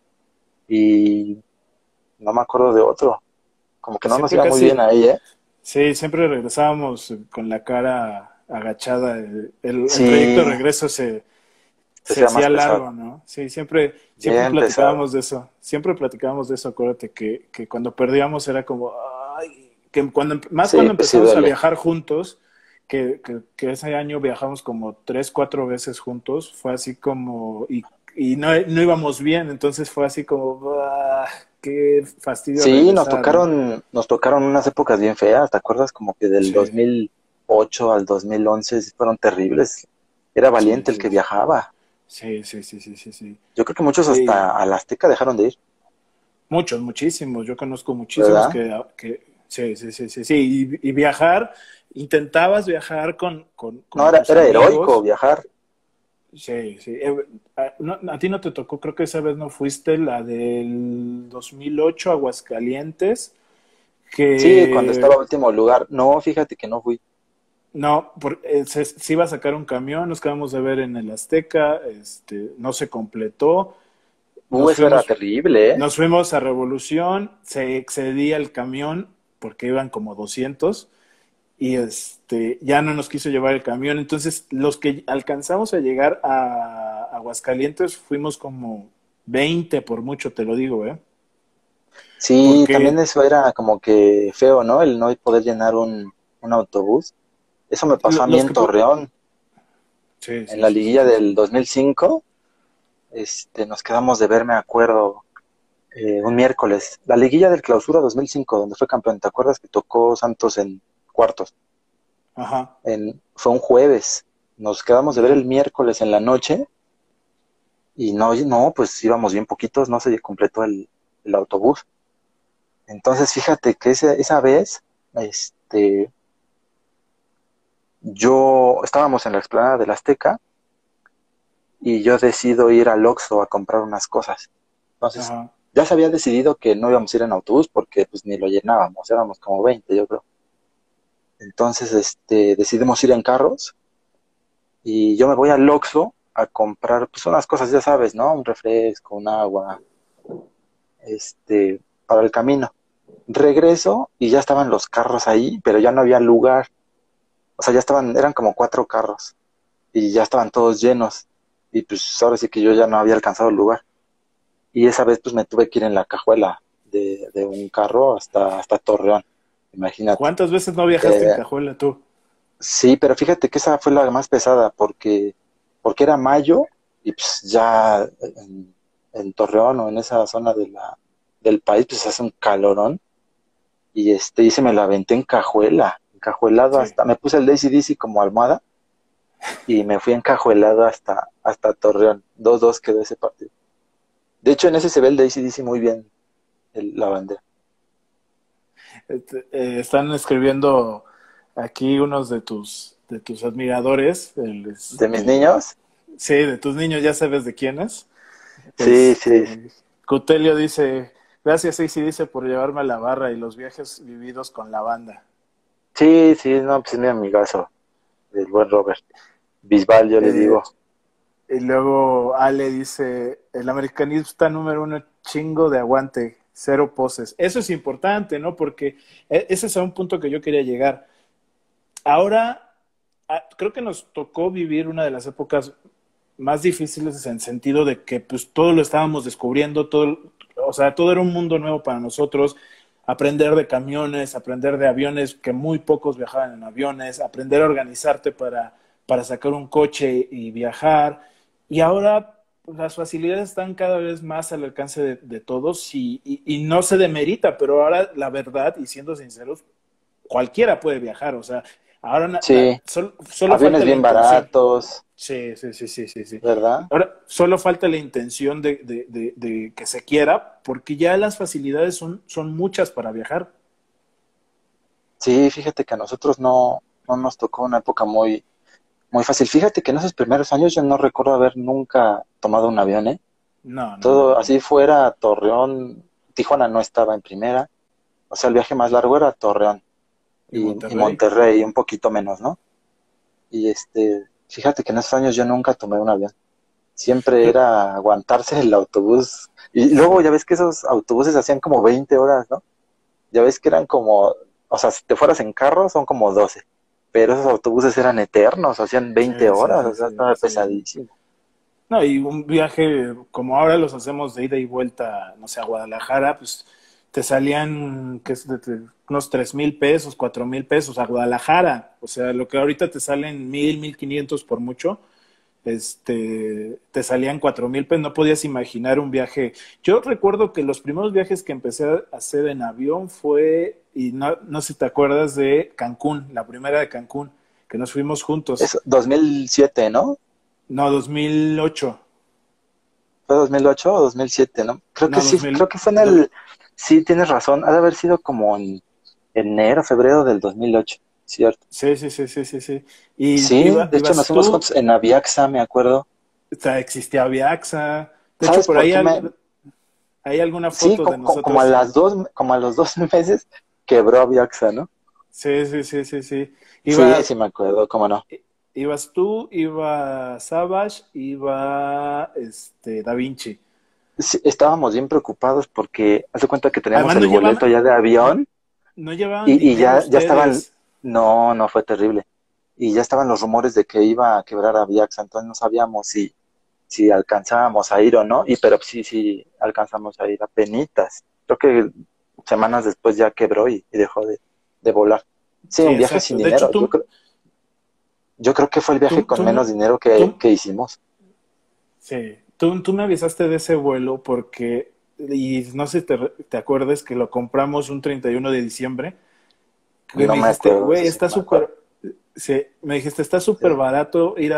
y no me acuerdo de otro. Como que no nos siempre iba muy bien casi, ahí, ¿eh? sí, siempre regresábamos con la cara agachada. El trayecto de Sí, regreso se se hacía más hacía pesado. largo, ¿no? Sí, siempre, siempre Bien pesado. platicábamos de eso. Siempre platicábamos de eso, acuérdate, que cuando perdíamos era como, ay, que más Sí, cuando pues sí empezamos a duele. viajar juntos, que ese año viajamos como 3, 4 veces juntos, fue así como, y no íbamos bien, entonces fue así como, qué fastidio Sí, regresar, ¿no? nos tocaron unas épocas bien feas, ¿te acuerdas? Como que del Sí, 2008 al 2011 sí fueron terribles. Era sí, valiente el sí, que viajaba. sí, sí, sí, sí, sí, sí. Yo creo que muchos Y hasta a la Azteca dejaron de ir, muchos, muchísimos, yo conozco muchísimos ¿verdad? sí, sí, sí, sí, sí, y viajar, intentabas viajar No, con tus era heroico amigos, viajar. sí, sí, a ti no te tocó, creo que esa vez no fuiste la del 2008 Aguascalientes, Sí, cuando estaba que último lugar. No, fíjate que no fui. No, se iba a sacar un camión, nos quedamos de ver en el Azteca, no se completó, nos Eso era fuimos, terrible, ¿eh? nos fuimos a Revolución, se excedía el camión porque iban como 200 y ya no nos quiso llevar el camión, entonces los que alcanzamos a llegar a Aguascalientes fuimos como 20 por mucho, te lo digo, ¿eh? Sí, también Porque eso era como que feo, ¿no? El no poder llenar un autobús. Eso me pasó a mí los en que... Torreón, Sí, en sí, la sí, sí, liguilla sí, sí. del 2005. Nos quedamos de ver, me acuerdo, un miércoles. La liguilla del Clausura 2005, donde fue campeón. ¿Te acuerdas que tocó Santos en cuartos? Ajá. Fue un jueves. Nos quedamos de ver Ujú. el miércoles en la noche y no, pues íbamos bien poquitos, no se completó el autobús. Entonces, fíjate que esa vez, este, estábamos en la explanada del Azteca y yo decido ir al Oxxo a comprar unas cosas. Entonces, Ajá. ya se había decidido que no íbamos a ir en autobús porque pues ni lo llenábamos, éramos como 20, yo creo. Entonces, decidimos ir en carros y yo me voy al Oxxo a comprar pues unas cosas, ya sabes, ¿no? Un refresco, un agua, para el camino. Regreso y ya estaban los carros ahí, pero ya no había lugar. O sea, eran como 4 carros y ya estaban todos llenos. Y pues ahora sí que yo ya no había alcanzado el lugar. Y esa vez pues me tuve que ir en la cajuela de un carro hasta Torreón, imagínate. ¿Cuántas veces no viajaste en Eh, cajuela tú? sí, pero fíjate que esa fue la más pesada porque era mayo y pues ya en Torreón o en esa zona del país pues hace un calorón y se me la aventé encajuelado Sí. me puse el DC como almohada y me fui encajuelado hasta Torreón. 2-2 quedó ese partido. De hecho, en ese se ve el DC muy bien, la bandera. Están escribiendo aquí unos de tus admiradores, ¿De mis niños? sí, de tus niños, ya sabes de quiénes. Sí, sí, Cutelio dice, gracias dice por llevarme a la barra y los viajes vividos con la banda. sí, sí, no, pues es mi amigazo, el buen Robert. Bisbal, yo le Eh, digo. y luego Ale dice, el americanista número uno, chingo de aguante, cero poses. Eso es importante, ¿no? Porque ese es un punto que yo quería llegar. Ahora, creo que nos tocó vivir una de las épocas más difíciles en el sentido de que pues todo lo estábamos descubriendo, todo, o sea, todo era un mundo nuevo para nosotros, aprender de camiones, aprender de aviones, que muy pocos viajaban en aviones, aprender a organizarte para sacar un coche y viajar. Y ahora pues, las facilidades están cada vez más al alcance de todos y no se demerita, pero ahora la verdad, y siendo sinceros, cualquiera puede viajar, o sea, ahora Sí, solo aviones falta la bien intención. baratos, Sí, sí, sí, sí, sí, sí. ¿verdad? Ahora, solo falta la intención de que se quiera, porque ya las facilidades son muchas para viajar. Sí, fíjate que a nosotros no nos tocó una época muy, muy fácil. Fíjate que en esos primeros años yo no recuerdo haber nunca tomado un avión, ¿eh? No, no, no, Todo no, así no. fuera Torreón, Tijuana no estaba en primera, o sea, el viaje más largo era Torreón ¿Y y Monterrey? Monterrey, un poquito menos, ¿no? Y fíjate que en esos años yo nunca tomé un avión, siempre Yo- era aguantarse el autobús. Y luego sí, ya ves que esos autobuses hacían como 20 horas, ¿no? Ya ves que eran como, o sea, si te fueras en carro son como 12, pero esos autobuses eran eternos, hacían 20 sí, sí, horas, sí, o sea, sí, estaba sí. pesadísimo. No, y un viaje como ahora los hacemos de ida y vuelta, no sé, a Guadalajara, pues te salían ¿qué es? Unos 3,000 pesos, 4,000 pesos a Guadalajara. O sea, lo que ahorita te salen 1,000, 1,500 por mucho, te salían 4,000 pesos. No podías imaginar un viaje. Yo recuerdo que los primeros viajes que empecé a hacer en avión fue, y no sé si te acuerdas de Cancún, la primera de Cancún, que nos fuimos juntos. Es 2007, ¿no? No, 2008. ¿Fue 2008 o 2007, no? Creo que No, sí, 2000. creo que fue sí, tienes razón, ha de haber sido como en enero, febrero del 2008, ¿cierto? Sí, sí, sí, sí, sí, sí. Y Sí, de hecho nos ibas fuimos tú, juntos en Aviaxa, me acuerdo. o sea, existía Viaxa. De hecho, ¿Sabes por por ahí qué hay alguna sí, foto de como a nosotros. como a los 2 meses quebró Aviaxa, ¿no? Sí, sí, sí, sí, sí. Sí, Iba, sí me acuerdo, cómo no. ibas tú, iba Savage, iba Da Vinci. Sí, estábamos bien preocupados porque hace cuenta que teníamos Además el boleto ya de no, avión no llevaban y dinero ya estaban, ustedes. no, no fue terrible. Y ya estaban los rumores de que iba a quebrar a Aviaxa, entonces no sabíamos si alcanzábamos a ir o no, y pero sí, sí alcanzamos a ir a penitas. Creo que semanas después ya quebró y dejó de volar. Sí, Sí, un viaje sin exacto. De hecho, dinero. Yo creo que fue el viaje tú, con menos tú, dinero tú, que hicimos. sí, tú me avisaste de ese vuelo porque, y no sé si te acuerdas que lo compramos un 31 de diciembre, que No me me dijiste, acuerdo, güey, eso sí está no me acuerdo. súper, sí, me dijiste, está Sí, súper barato ir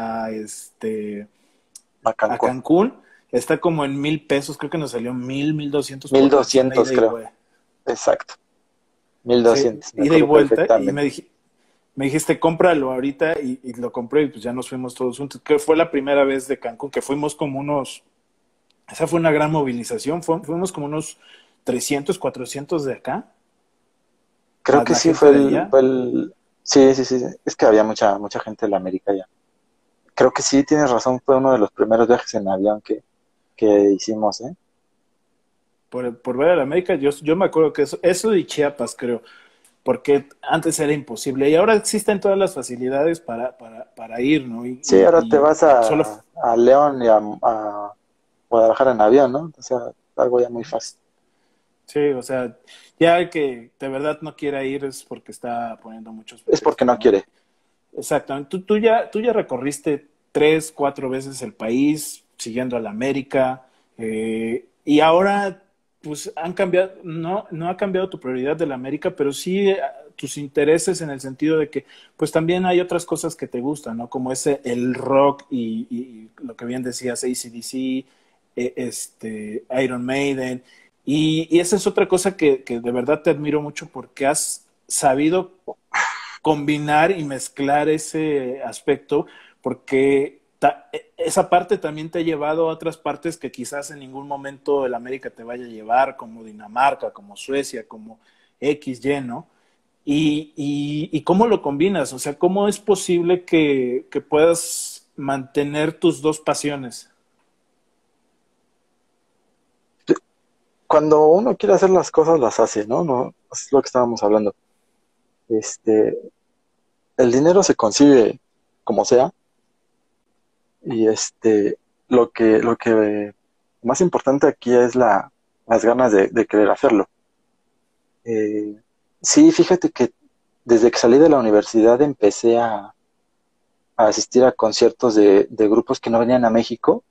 a a Cancún. Cancún, está como en 1,000 pesos, creo que nos salió 1,200 mil por persona, doscientos ida y creo. vuelta. Exacto. mil Sí, doscientos me ida y acuerdo vuelta, y perfectamente. me dijiste, cómpralo ahorita, y lo compré, y pues ya nos fuimos todos juntos, que fue la primera vez de Cancún, que fuimos como unos, esa fue una gran movilización, fuimos como unos 300 400 de acá, Creo más que la sí gente de allá. sí, sí, sí, es que había mucha gente de la América ya. Creo que sí, tienes razón, fue uno de los primeros viajes en avión que hicimos, ¿eh? Por ver a la América, yo me acuerdo que eso y Chiapas, creo, porque antes era imposible y ahora existen todas las facilidades para ir, ¿no? Sí, ahora te vas Solo, a León y a Guadalajara en avión, ¿no? O sea, algo ya muy fácil. sí, o sea, ya el que de verdad no quiera ir es porque está poniendo muchos Es porque pretextos, no ¿no? quiere. Exactamente. Tú ya recorriste 3, 4 veces el país siguiendo a la América, y ahora pues han cambiado, no ha cambiado tu prioridad de la América, pero sí tus intereses en el sentido de que pues también hay otras cosas que te gustan, ¿no? Como el rock y lo que bien decías, AC/DC, Iron Maiden. Y esa es otra cosa que de verdad te admiro mucho porque has sabido combinar y mezclar ese aspecto, porque esa parte también te ha llevado a otras partes que quizás en ningún momento el América te vaya a llevar, como Dinamarca, como Suecia, como X, Y, ¿no? Y cómo lo combinas, o sea, cómo es posible que puedas mantener tus dos pasiones. Cuando uno quiere hacer las cosas, las hace, ¿no? No, es lo que estábamos hablando. Este, el dinero se consigue como sea, y lo que más importante aquí es las ganas de querer hacerlo. Eh, sí, fíjate que desde que salí de la universidad empecé a asistir a conciertos de grupos que no venían a México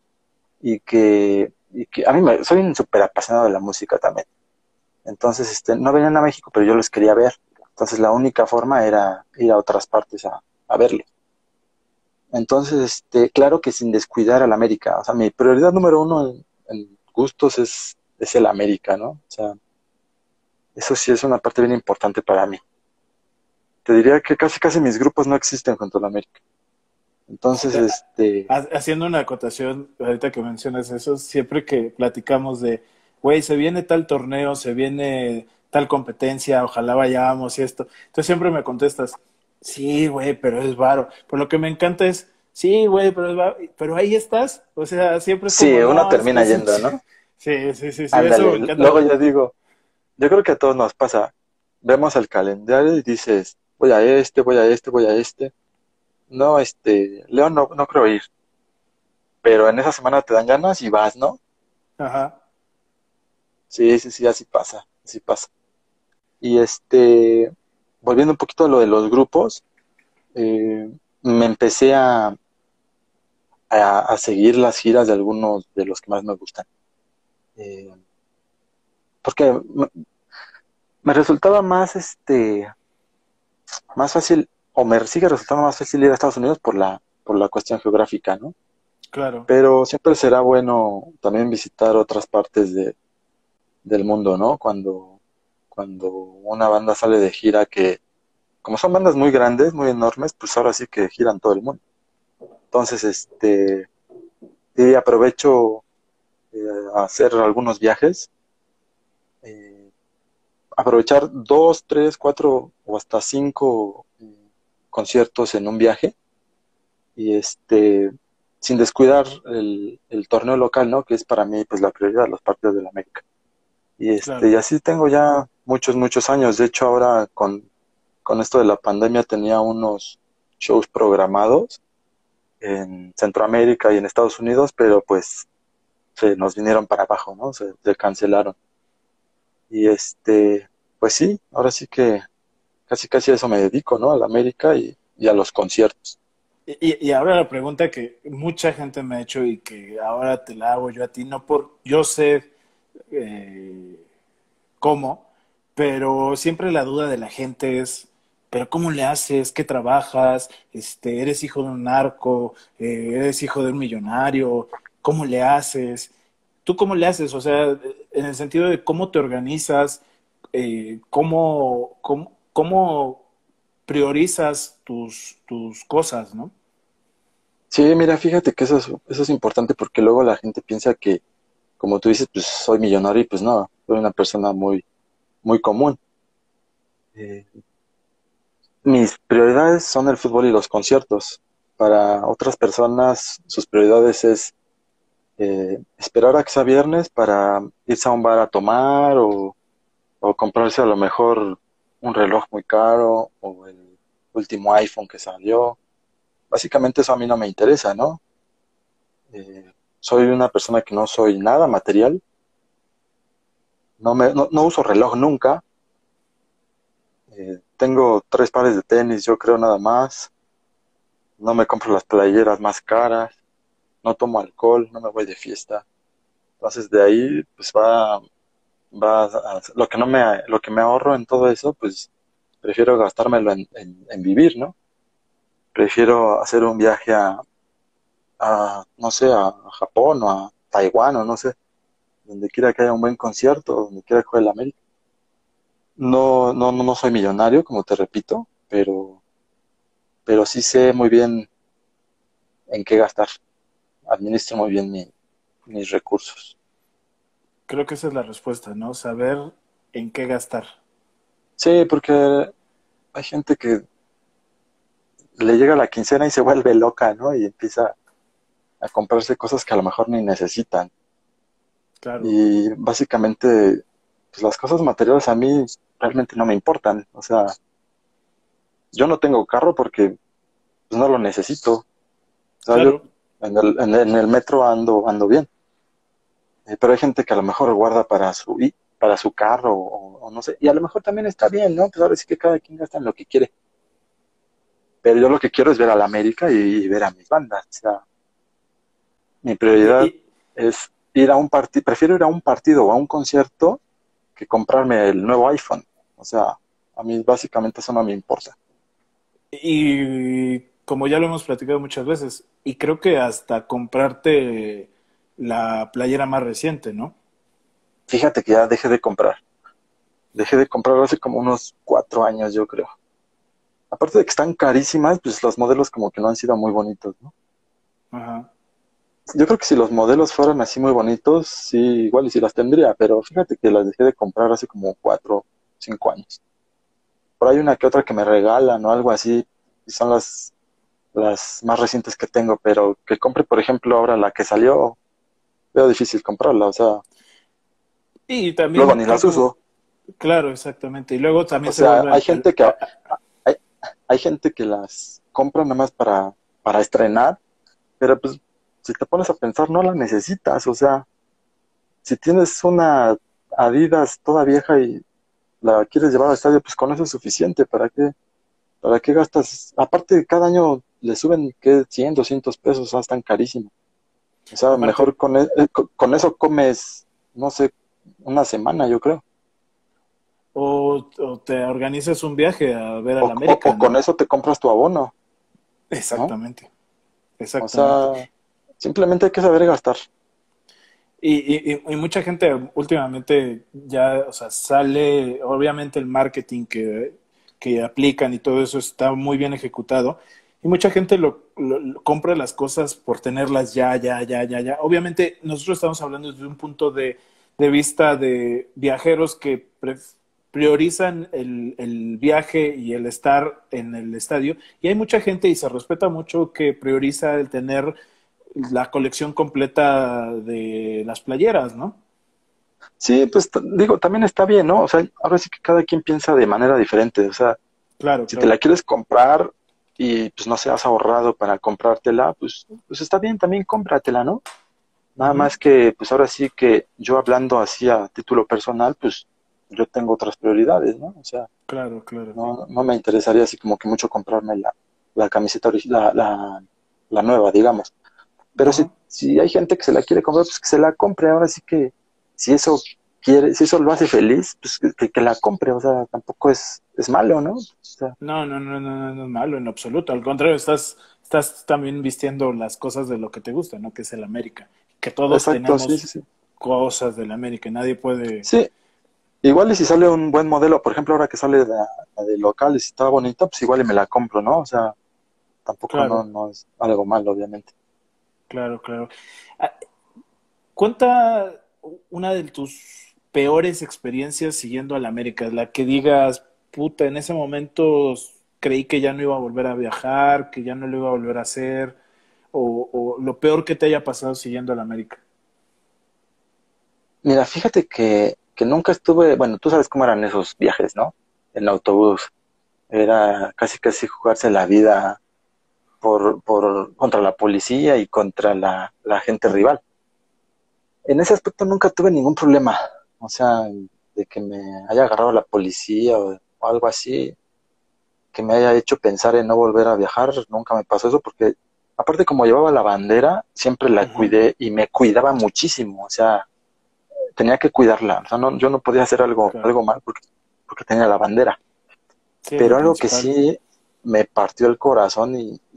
y que a mí soy un súper apasionado de la música también. Entonces, no venían a México, pero yo los quería ver. Entonces, la única forma era ir a otras partes a verlos. Entonces, claro que sin descuidar al América. O sea, mi prioridad número uno en gustos es el América, ¿no? O sea, eso sí es una parte bien importante para mí. Te diría que casi casi mis grupos no existen junto al América. Entonces, Haciendo una acotación, ahorita que mencionas eso, siempre que platicamos de, güey, se viene tal torneo, se viene tal competencia, ojalá vayamos y esto. Entonces siempre me contestas, sí, güey, pero es varo. Por lo que me encanta es, sí, güey, pero es varo. Pero ahí estás. O sea, siempre es como, sí, uno no, termina es un... yendo, ¿no? Sí, sí, sí, sí, eso me Ándale. encanta Luego porque... yo digo, yo creo que a todos nos pasa. Vemos el calendario y dices, voy a este, voy a este, voy a este. No, León no creo ir, pero en esa semana te dan ganas y vas, ¿no? Ajá, Sí, sí, sí, así pasa, así pasa. Y volviendo un poquito a lo de los grupos, me empecé a seguir las giras de algunos de los que más me gustan. Eh, porque me resultaba más fácil, o me sigue resultando más fácil ir a Estados Unidos por la cuestión geográfica, ¿no? claro. Pero siempre será bueno también visitar otras partes del mundo, ¿no? Cuando una banda sale de gira que, como son bandas muy grandes, muy enormes, pues ahora sí que giran todo el mundo. Entonces, y aprovecho a hacer algunos viajes, eh, aprovechar dos, tres, cuatro o hasta cinco conciertos en un viaje y sin descuidar el torneo local, ¿no? Que es para mí pues la prioridad, los partidos de la América. Y Claro. así tengo ya muchos, muchos años. De hecho, ahora con esto de la pandemia tenía unos shows programados en Centroamérica y en Estados Unidos, pero pues se nos vinieron para abajo, ¿no? Se cancelaron. Y pues sí, ahora sí que casi casi a eso me dedico, ¿no? A la América y a los conciertos. Y ahora la pregunta que mucha gente me ha hecho y que ahora te la hago yo a ti, no por yo sé eh, cómo, pero siempre la duda de la gente es, pero ¿cómo le haces? ¿Qué trabajas? ¿Eres hijo de un narco? ¿Eres hijo de un millonario? ¿Cómo le haces? ¿Tú cómo le haces? O sea, en el sentido de cómo te organizas, cómo priorizas tus cosas, ¿no? Sí, mira, fíjate que eso es importante porque luego la gente piensa que, como tú dices, pues soy millonario y pues no, soy una persona muy, muy común. Eh, Mis prioridades son el fútbol y los conciertos. Para otras personas, sus prioridades es esperar a que sea viernes para irse a un bar a tomar o comprarse a lo mejor un reloj muy caro o el último iPhone que salió. Básicamente eso a mí no me interesa, ¿no? Soy una persona que no soy nada material, no uso reloj nunca, tengo tres pares de tenis, yo creo nada más, no me compro las playeras más caras, no tomo alcohol, no me voy de fiesta. Entonces de ahí pues lo que no lo que me ahorro en todo eso, pues prefiero gastármelo en vivir, ¿no? Prefiero hacer un viaje no sé, a Japón o a Taiwán o no sé, donde quiera que haya un buen concierto, donde quiera que juegue el América. No soy millonario, como te repito, pero sí sé muy bien en qué gastar. Administro muy bien mis recursos. Creo que esa es la respuesta, ¿no? Saber en qué gastar. Sí, porque hay gente que le llega la quincena y se vuelve loca, ¿no? Y empieza a comprarse cosas que a lo mejor ni necesitan. Claro, Y básicamente, pues las cosas materiales a mí realmente no me importan. O sea, yo no tengo carro porque pues, no lo necesito. O sea, yo claro. en el metro ando bien. Pero hay gente que a lo mejor guarda para su carro o no sé. Y a lo mejor también está bien, ¿no? Pues ahora sí que cada quien gasta en lo que quiere. Pero yo lo que quiero es ver a la América y ver a mis bandas. O sea, mi Y, prioridad y, es ir a un partido, prefiero ir a un partido o a un concierto que comprarme el nuevo iPhone. O sea, a mí básicamente eso no me importa. y como ya lo hemos platicado muchas veces, y creo que hasta comprarte la playera más reciente, ¿no? Fíjate que ya dejé de comprar. Dejé de comprar hace como unos 4 años, yo creo. Aparte de que están carísimas, pues los modelos como que no han sido muy bonitos, ¿no? Ajá. Yo creo que si los modelos fueran así muy bonitos, sí, igual y sí las tendría, pero fíjate que las dejé de comprar hace como 4, 5 años. Por ahí una que otra que me regalan o algo así, y son las más recientes que tengo, pero que compre, por ejemplo, ahora la que salió, veo difícil comprarla, o sea, Y luego también ni creo las que, uso. claro, exactamente. Y luego O también se sea, vuelve hay, hay gente que las compra nada más para estrenar, pero pues si te pones a pensar, no la necesitas, o sea, si tienes una Adidas toda vieja y la quieres llevar al estadio, pues con eso es suficiente. Para qué gastas? Aparte, cada año le suben, ¿qué? 100, 200 pesos, o sea, están carísimos. O sea, aparte, mejor con eso comes, no sé, una semana, yo creo. o te organizas un viaje a ver al América, O con ¿no? eso te compras tu abono, ¿no? Exactamente, O exactamente. sea, simplemente hay que saber gastar. Y mucha gente últimamente ya, o sea, sale, obviamente el marketing que aplican y todo eso está muy bien ejecutado. Y mucha gente lo compra las cosas por tenerlas ya. Obviamente nosotros estamos hablando desde un punto de vista de viajeros que priorizan el viaje y el estar en el estadio. Y hay mucha gente, y se respeta mucho, que prioriza el tener la colección completa de las playeras, ¿no? Sí, pues digo, también está bien, ¿no? O sea, ahora sí que cada quien piensa de manera diferente. O sea, Claro, si te la claro. quieres comprar y pues no se has ahorrado para comprártela, pues está bien, también cómpratela, ¿no? Nada Ujú. más que, pues ahora sí que yo hablando así a título personal, pues yo tengo otras prioridades, ¿no? O sea, Claro, claro. no me interesaría así como que mucho comprarme la camiseta original, la nueva, digamos. Pero Ajá. si hay gente que se la quiere comprar, pues que se la compre. Ahora sí que si eso quiere, si eso lo hace feliz, pues que la compre. O sea, tampoco es malo, ¿no? O sea, No, no, no, no, no, no es malo en absoluto. Al contrario, estás también vistiendo las cosas de lo que te gusta, ¿no? Que es el América. Que todos exacto, sí, sí, tenemos sí. cosas del América. Nadie puede. Sí, igual y si sale un buen modelo, por ejemplo, ahora que sale la de locales y está bonita, pues igual y me la compro, ¿no? O sea, tampoco Claro, no es algo malo, obviamente. claro, claro. Ah, cuenta una de tus peores experiencias siguiendo al América, la que digas, puta, en ese momento creí que ya no iba a volver a viajar, que ya no lo iba a volver a hacer, o lo peor que te haya pasado siguiendo al América. Mira, fíjate que nunca estuve, bueno, tú sabes cómo eran esos viajes, ¿no? En autobús. Era casi casi jugarse la vida contra la policía y contra la gente rival. En ese aspecto nunca tuve ningún problema. O sea, de que me haya agarrado la policía o algo así, que me haya hecho pensar en no volver a viajar, nunca me pasó eso porque aparte como llevaba la bandera, siempre la Ujú. cuidé y me cuidaba muchísimo. O sea, tenía que cuidarla. O sea, yo no podía hacer Claro. algo mal porque tenía la bandera. Sí, es Pero lo algo que principal. sí me partió el corazón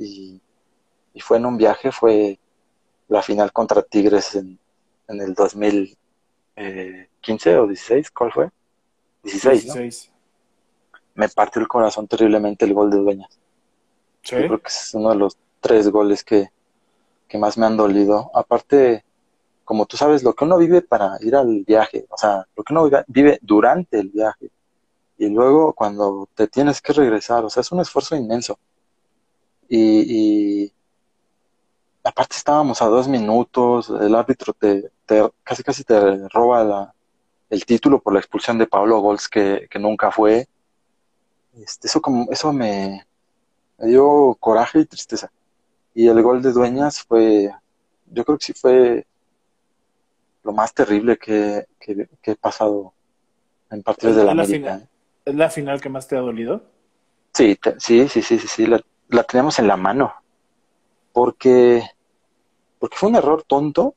y fue en un viaje, fue la final contra Tigres en el 2015 o 16, ¿cuál fue? 16, ¿no? 16. Me partió el corazón terriblemente el gol de Dueñas. Yo Sí. creo que es uno de los tres goles que más me han dolido. Aparte, como tú sabes, lo que uno vive para ir al viaje, o sea, lo que uno vive durante el viaje y luego cuando te tienes que regresar, o sea, es un esfuerzo inmenso. Y aparte estábamos a 2 minutos, el árbitro casi casi te roba el título por la expulsión de Pablo Golz que nunca fue. Eso me dio coraje y tristeza. Y el gol de Ujú. Dueñas yo creo que sí fue lo más terrible que he pasado en partidos del Es la América, final, ¿eh? es la final que más te ha dolido? Sí, sí, la teníamos en la mano, porque, porque fue un error tonto,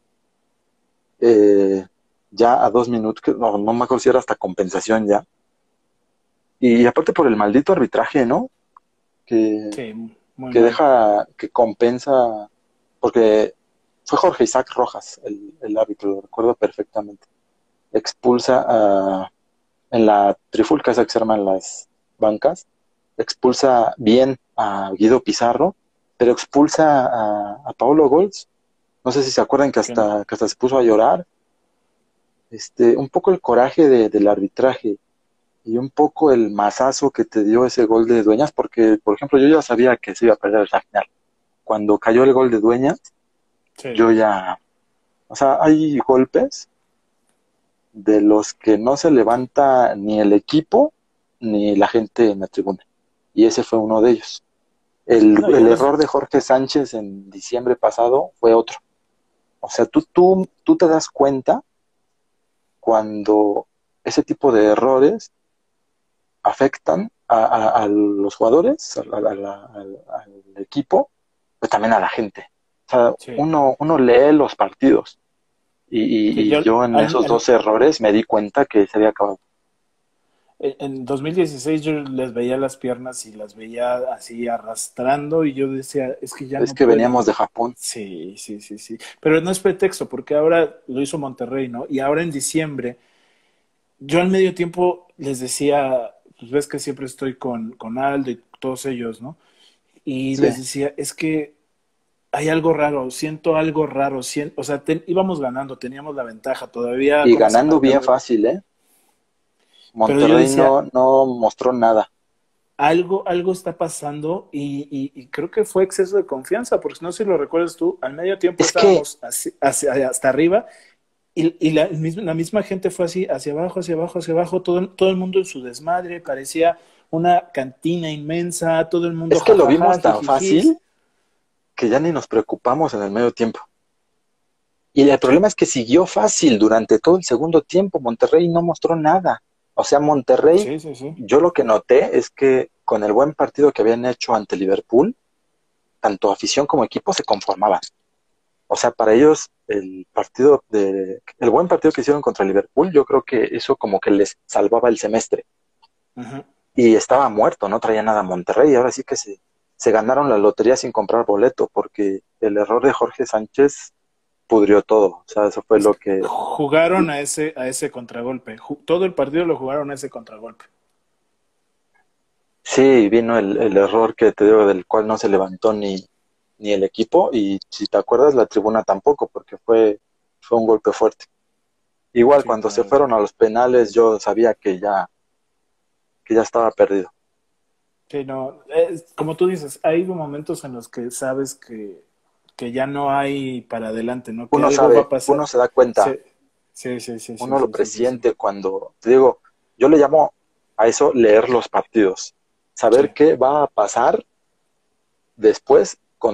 eh, ya a 2 minutos, que no me acuerdo si era hasta compensación ya. Y aparte por el maldito arbitraje, ¿no? Que, Sí, muy que mal. deja, que compensa, porque fue Jorge Isaac Rojas el árbitro, lo recuerdo perfectamente. Expulsa en la trifulca esa que se arman las bancas, expulsa bien a Guido Pizarro, pero expulsa a Paulo Golz. No sé si se acuerdan Que no- que hasta se puso a llorar. Un poco el coraje del arbitraje y un poco el mazazo que te dio ese gol de Dueñas, porque, por ejemplo, yo ya sabía que se iba a perder la final. Cuando cayó el gol de Dueñas, sí. yo ya, o sea, hay golpes de los que no se levanta ni el equipo ni la gente en la tribuna. Y ese fue uno de ellos. No, El error de Jorge Sánchez en diciembre pasado fue otro. O sea, tú te das cuenta cuando ese tipo de errores afectan a los jugadores, al equipo, pero también a la gente. O sea, sí. uno lee los partidos Sí, y yo en esos dos errores me di cuenta que se había acabado. en 2016 yo les veía las piernas y las veía así arrastrando y yo decía, es que ya Es no que veníamos pueden. de Japón. Sí, sí, sí, sí. Pero no es pretexto, porque ahora lo hizo Monterrey, ¿no? Y ahora en diciembre, yo al medio tiempo les decía, pues ves que siempre estoy con Aldo y todos ellos, ¿no? Y Sí. les decía, es que hay algo raro, siento algo raro, o sea, íbamos ganando, teníamos la ventaja, todavía Y como se ganando bien marcador. fácil, ¿eh? Pero yo Monterrey decía, no mostró nada. algo está pasando y creo que fue exceso de confianza, porque no sé si lo recuerdas tú, al medio tiempo Es que, estábamos hasta arriba y la misma gente fue así, hacia abajo, hacia abajo, hacia abajo, todo el mundo en su desmadre, parecía una cantina inmensa, todo el mundo es que lo jajaja, vimos tan jijijis. fácil que ya ni nos preocupamos en el medio tiempo. Y el Sí, problema es que siguió fácil durante todo el segundo tiempo. Monterrey no mostró nada. O sea, Monterrey, sí, sí, sí. yo lo que noté es que con el buen partido que habían hecho ante Liverpool, tanto afición como equipo se conformaban. O sea, para ellos el buen partido que hicieron contra Liverpool, yo creo que eso como que les salvaba el semestre. Ujú. Y estaba muerto, no traía nada a Monterrey. Y ahora sí que se ganaron la lotería sin comprar boleto, porque el error de Jorge Sánchez pudrió todo. O sea, eso fue Es lo que que... jugaron a ese contragolpe. Todo el partido lo jugaron a ese contragolpe. Sí, vino el error que te digo, del cual no se levantó ni el equipo. Y si te acuerdas, la tribuna tampoco, porque fue un golpe fuerte. Igual Sí, cuando se claro. fueron a los penales, yo sabía que ya estaba perdido. Sí, no, como tú dices, hay momentos en los que sabes que ya no hay para adelante, ¿no? Que Uno algo va a sabe, pasar. uno se da cuenta, Sí, sí, sí, sí, sí, uno lo sí, sí, sí, sí. presiente cuando, te digo, yo le llamo a eso leer los partidos, Sí, saber qué va a pasar después con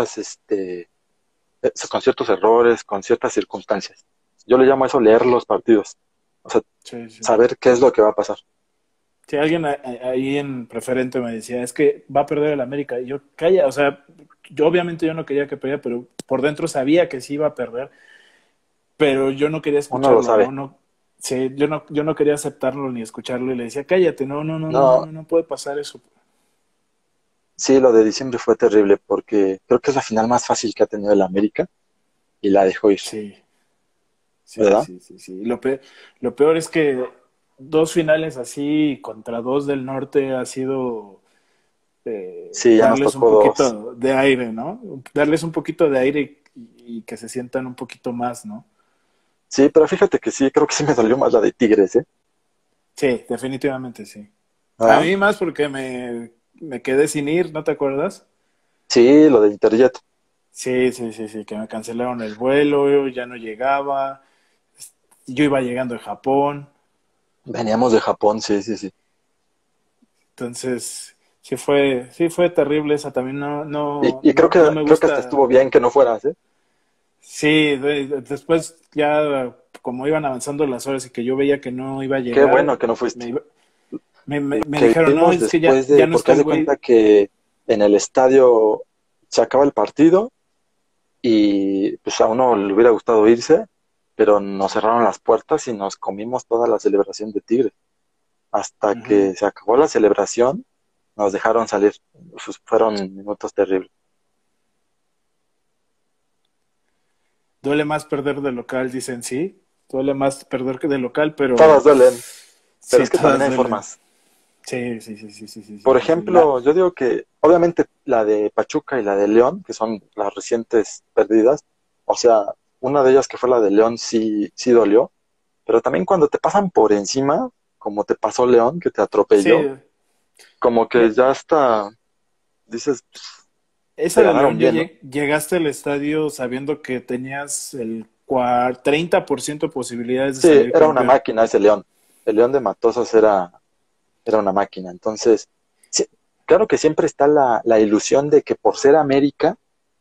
con ciertos errores, con ciertas circunstancias. Yo le llamo a eso leer los partidos, o sea, sí, sí. saber qué es lo que va a pasar. Si alguien ahí en preferente me decía, es que va a perder el América, y yo, calla, o sea, yo no quería que perdiera, pero por dentro sabía que sí iba a perder, pero yo no quería Uno lo escucharlo, ¿no? sabe. No, sí, yo no quería aceptarlo ni escucharlo y le decía, cállate, no, no, no, no, no, No, no, no puede pasar eso. sí, lo de diciembre fue terrible porque creo que es la final más fácil que ha tenido el América y la dejó ir, Sí, sí, ¿verdad? sí, sí, sí. Lo peor es que dos finales así contra dos del norte ha sido Sí, ya nos darles un tocó dos. poquito de aire, ¿no? Darles un poquito de aire y que se sientan un poquito más, ¿no? Sí, pero fíjate que sí, creo que sí me dolió más la de Tigres, ¿eh? Sí, definitivamente sí. A ¿Verdad? mí más porque me quedé sin ir, ¿no te acuerdas? Sí, lo de Interjet. Sí, sí, sí, sí, que me cancelaron el vuelo, ya no llegaba, yo iba llegando de Japón, Veníamos de Japón, sí, sí, sí. entonces sí fue terrible esa también, no, no, Y no, no me creo que hasta gusta. estuvo bien que no fueras, ¿eh? Sí, después ya como iban avanzando las horas y que yo veía que no iba a Qué llegar, bueno que no fuiste. me, iba- me Que dijeron, no, vimos es que ya, después ya no porque está haz el de cuenta güey. que en el estadio se acaba el partido y pues a uno le hubiera gustado irse, pero nos cerraron las puertas y nos comimos toda la celebración de Tigres. Hasta Ujú. que se acabó la celebración, nos dejaron salir. Fueron minutos terribles. Duele más perder de local, dicen sí, duele más perder que de local, Todas pero duelen, pero sí, es que también todas hay duelen. formas. Sí, sí, sí, sí, sí, sí, sí, Por sí, sí. ejemplo, yo digo que obviamente la de Pachuca y la de León, que son las recientes perdidas, o sea, una de ellas que fue la de León sí, sí dolió, pero también cuando te pasan por encima, como te pasó León, que te atropelló, Sí, como que mira, ya hasta dices, esa te de ganaron León ya bien, ¿no? llegaste al estadio sabiendo que tenías el 30% de posibilidades de Sí, salir era una campeón. máquina ese León. El León de Matosas era una máquina. Entonces, sí, claro que siempre está la ilusión de que por ser América,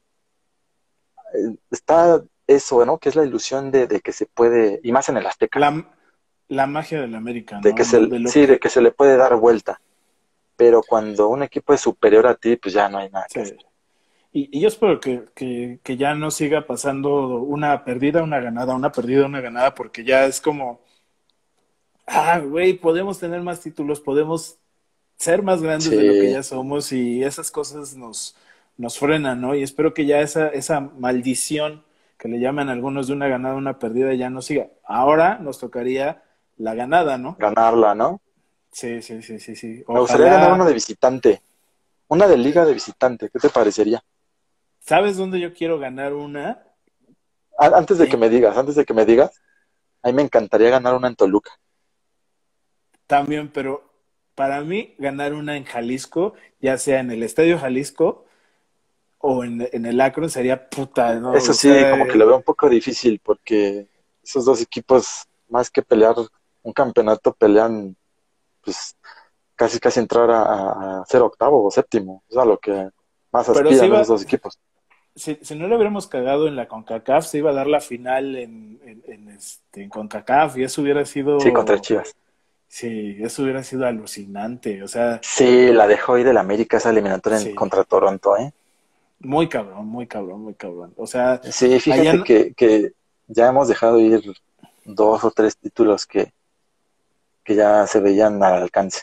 está eso, ¿no? Que es la ilusión de que se puede, y más en el Azteca, La, la magia del América, de que ¿no? De lo sí, de que, que se le puede dar vuelta. Pero cuando un equipo es superior a ti, pues ya no hay nada que sí. hacer. Y yo espero que ya no siga pasando una perdida, una ganada, una perdida, una ganada, porque ya es como, güey, podemos tener más títulos, podemos ser más grandes de lo que Sí, ya somos y esas cosas nos frenan, ¿no? Y espero que ya esa maldición que le llaman algunos de una ganada, una perdida, ya no siga. Ahora nos tocaría la ganada, ¿no? ganarla, ¿no? Sí, sí, sí, sí, sí. Me gustaría ganar una Ojalá. de visitante, una de liga de visitante, ¿qué te parecería? ¿Sabes dónde yo quiero ganar una? Antes de que me digas, a mí me encantaría ganar una en Toluca. también, pero para mí ganar una en Jalisco, ya sea en el Estadio Jalisco o en el Akron, sería puta, ¿no? Eso O sí, sea, como que lo veo un poco difícil porque esos dos equipos, más que pelear un campeonato, pelean pues casi casi entrar a ser octavo o séptimo. Es a lo que más pero si aspiran esos iba, dos equipos. si no le hubiéramos cagado en la CONCACAF, se iba a dar la final en CONCACAF y eso hubiera Sí, contra sido, Chivas. sí, eso hubiera sido alucinante. O sea, Sí, la dejó ir del América esa eliminatoria sí, contra Toronto, ¿eh? muy cabrón, muy cabrón, muy cabrón. O sea, Sí, allá, fíjate que ya hemos dejado ir dos o tres títulos que ya se veían al alcance.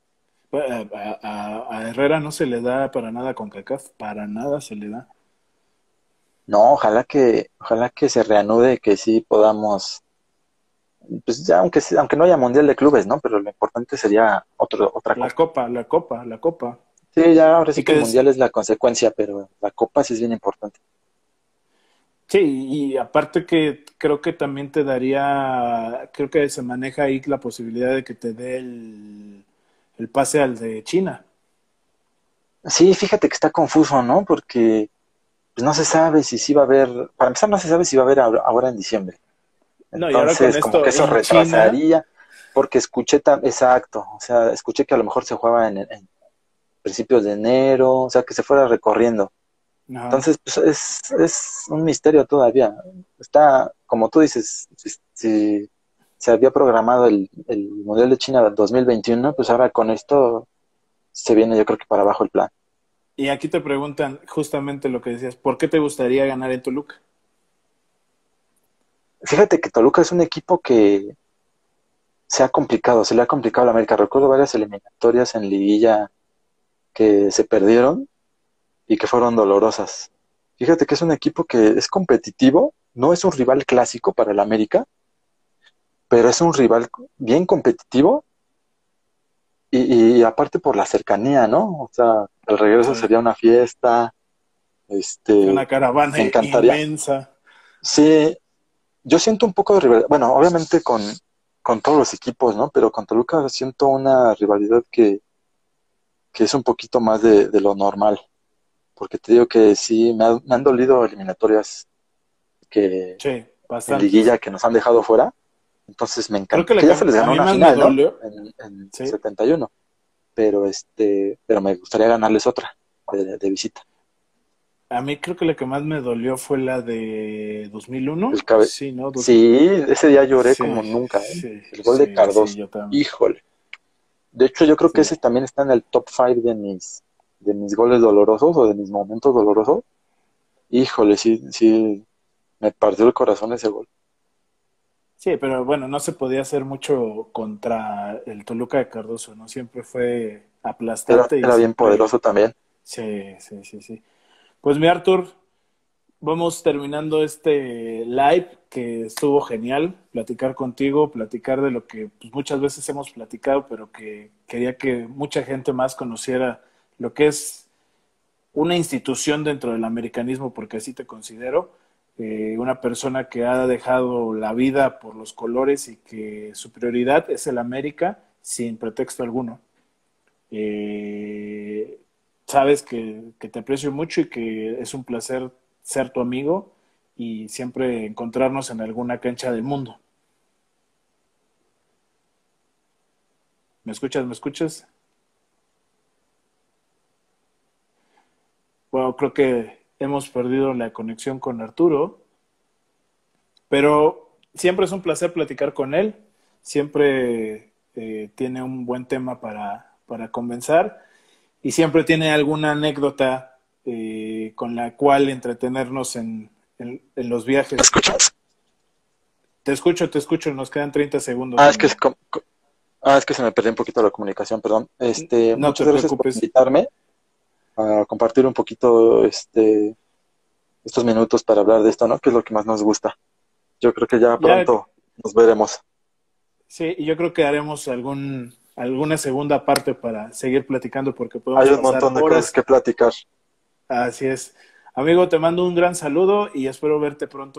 a Herrera no se le da para nada CONCACAF, para nada se le da. No, ojalá que se reanude, que sí podamos, pues ya aunque no haya mundial de clubes, ¿no? Pero lo importante sería otra La copa. copa, la copa, la copa. Sí, ya ahora sí Y que que el des- mundial es la consecuencia, pero la copa sí es bien importante. sí, y aparte que creo que también te daría, creo que se maneja ahí la posibilidad de que te dé el pase al de China. Sí, fíjate que está confuso, ¿no? Porque pues, no se sabe si sí va a haber, para empezar no se sabe si va a haber ahora en diciembre. No, y ahora con Entonces, como que esto eso en China, retrasaría, porque exacto, o sea, escuché que a lo mejor se jugaba en principios de enero, o sea, que se fuera recorriendo. ajá. Entonces, pues es un misterio todavía. Está, como tú dices, si se había programado el Mundial de China 2021, pues ahora con esto se viene yo creo que para abajo el plan. Y aquí te preguntan justamente lo que decías, ¿por qué te gustaría ganar en Toluca? Fíjate que Toluca es un equipo que se ha complicado, se le ha complicado a la América. Recuerdo varias eliminatorias en liguilla que se perdieron y que fueron dolorosas. Fíjate que es un equipo que es competitivo, no es un rival clásico para el América, pero es un rival bien competitivo y aparte por la cercanía, ¿no? O sea, el regreso Sí, sería una fiesta, una caravana me encantaría. inmensa. Sí, yo siento un poco de rivalidad, bueno, obviamente con todos los equipos, ¿no? Pero con Toluca siento una rivalidad que es un poquito más de lo normal, porque te digo que sí, me han dolido eliminatorias que Sí, en bastantes. liguilla que nos han dejado fuera, entonces me Creo encanta, que que ya se les a ganó mí una más me final, ¿no? dolió, En sí, 71, pero pero me gustaría ganarles otra de visita. a mí creo que la que más me dolió fue la de 2001. El cabe- Sí, ¿no? sí, ese día lloré como Sí, nunca, ¿eh? sí, El gol de sí, sí, Cardoso, yo también. híjole. De hecho, yo creo que Sí. ese también está en el top 5 de mis goles dolorosos o de mis momentos dolorosos. Híjole, sí, sí, me partió el corazón ese gol. Sí, pero bueno, no se podía hacer mucho contra el Toluca de Cardoso, ¿no? Siempre fue aplastante y Era bien siempre. poderoso también. Sí, sí, sí, sí. Pues mi Arthur, vamos terminando este live que estuvo genial, platicar contigo, platicar de lo que pues, muchas veces hemos platicado, pero que quería que mucha gente más conociera lo que es una institución dentro del americanismo, porque así te considero, una persona que ha dejado la vida por los colores y que su prioridad es el América sin pretexto alguno. Eh, sabes que te aprecio mucho y que es un placer ser tu amigo y siempre encontrarnos en alguna cancha del mundo. ¿Me escuchas? ¿Me escuchas? Bueno, creo que hemos perdido la conexión con Arturo, pero siempre es un placer platicar con él. Siempre tiene un buen tema para comenzar y siempre tiene alguna anécdota con la cual entretenernos en los ¿Me viajes. escuchas? Te escucho, nos quedan 30 segundos, Ah, es que, amigo. es que se me perdió un poquito la comunicación, perdón. No Muchas te gracias por preocupes. invitarme a compartir un poquito estos minutos para hablar de esto, ¿no? Que es lo que más nos gusta. Yo creo que ya Ya, pronto nos veremos. sí, y yo creo que haremos alguna segunda parte para seguir platicando porque Hay podemos un pasar montón de cosas horas. que platicar. Así es. Amigo, te mando un gran saludo y espero verte pronto.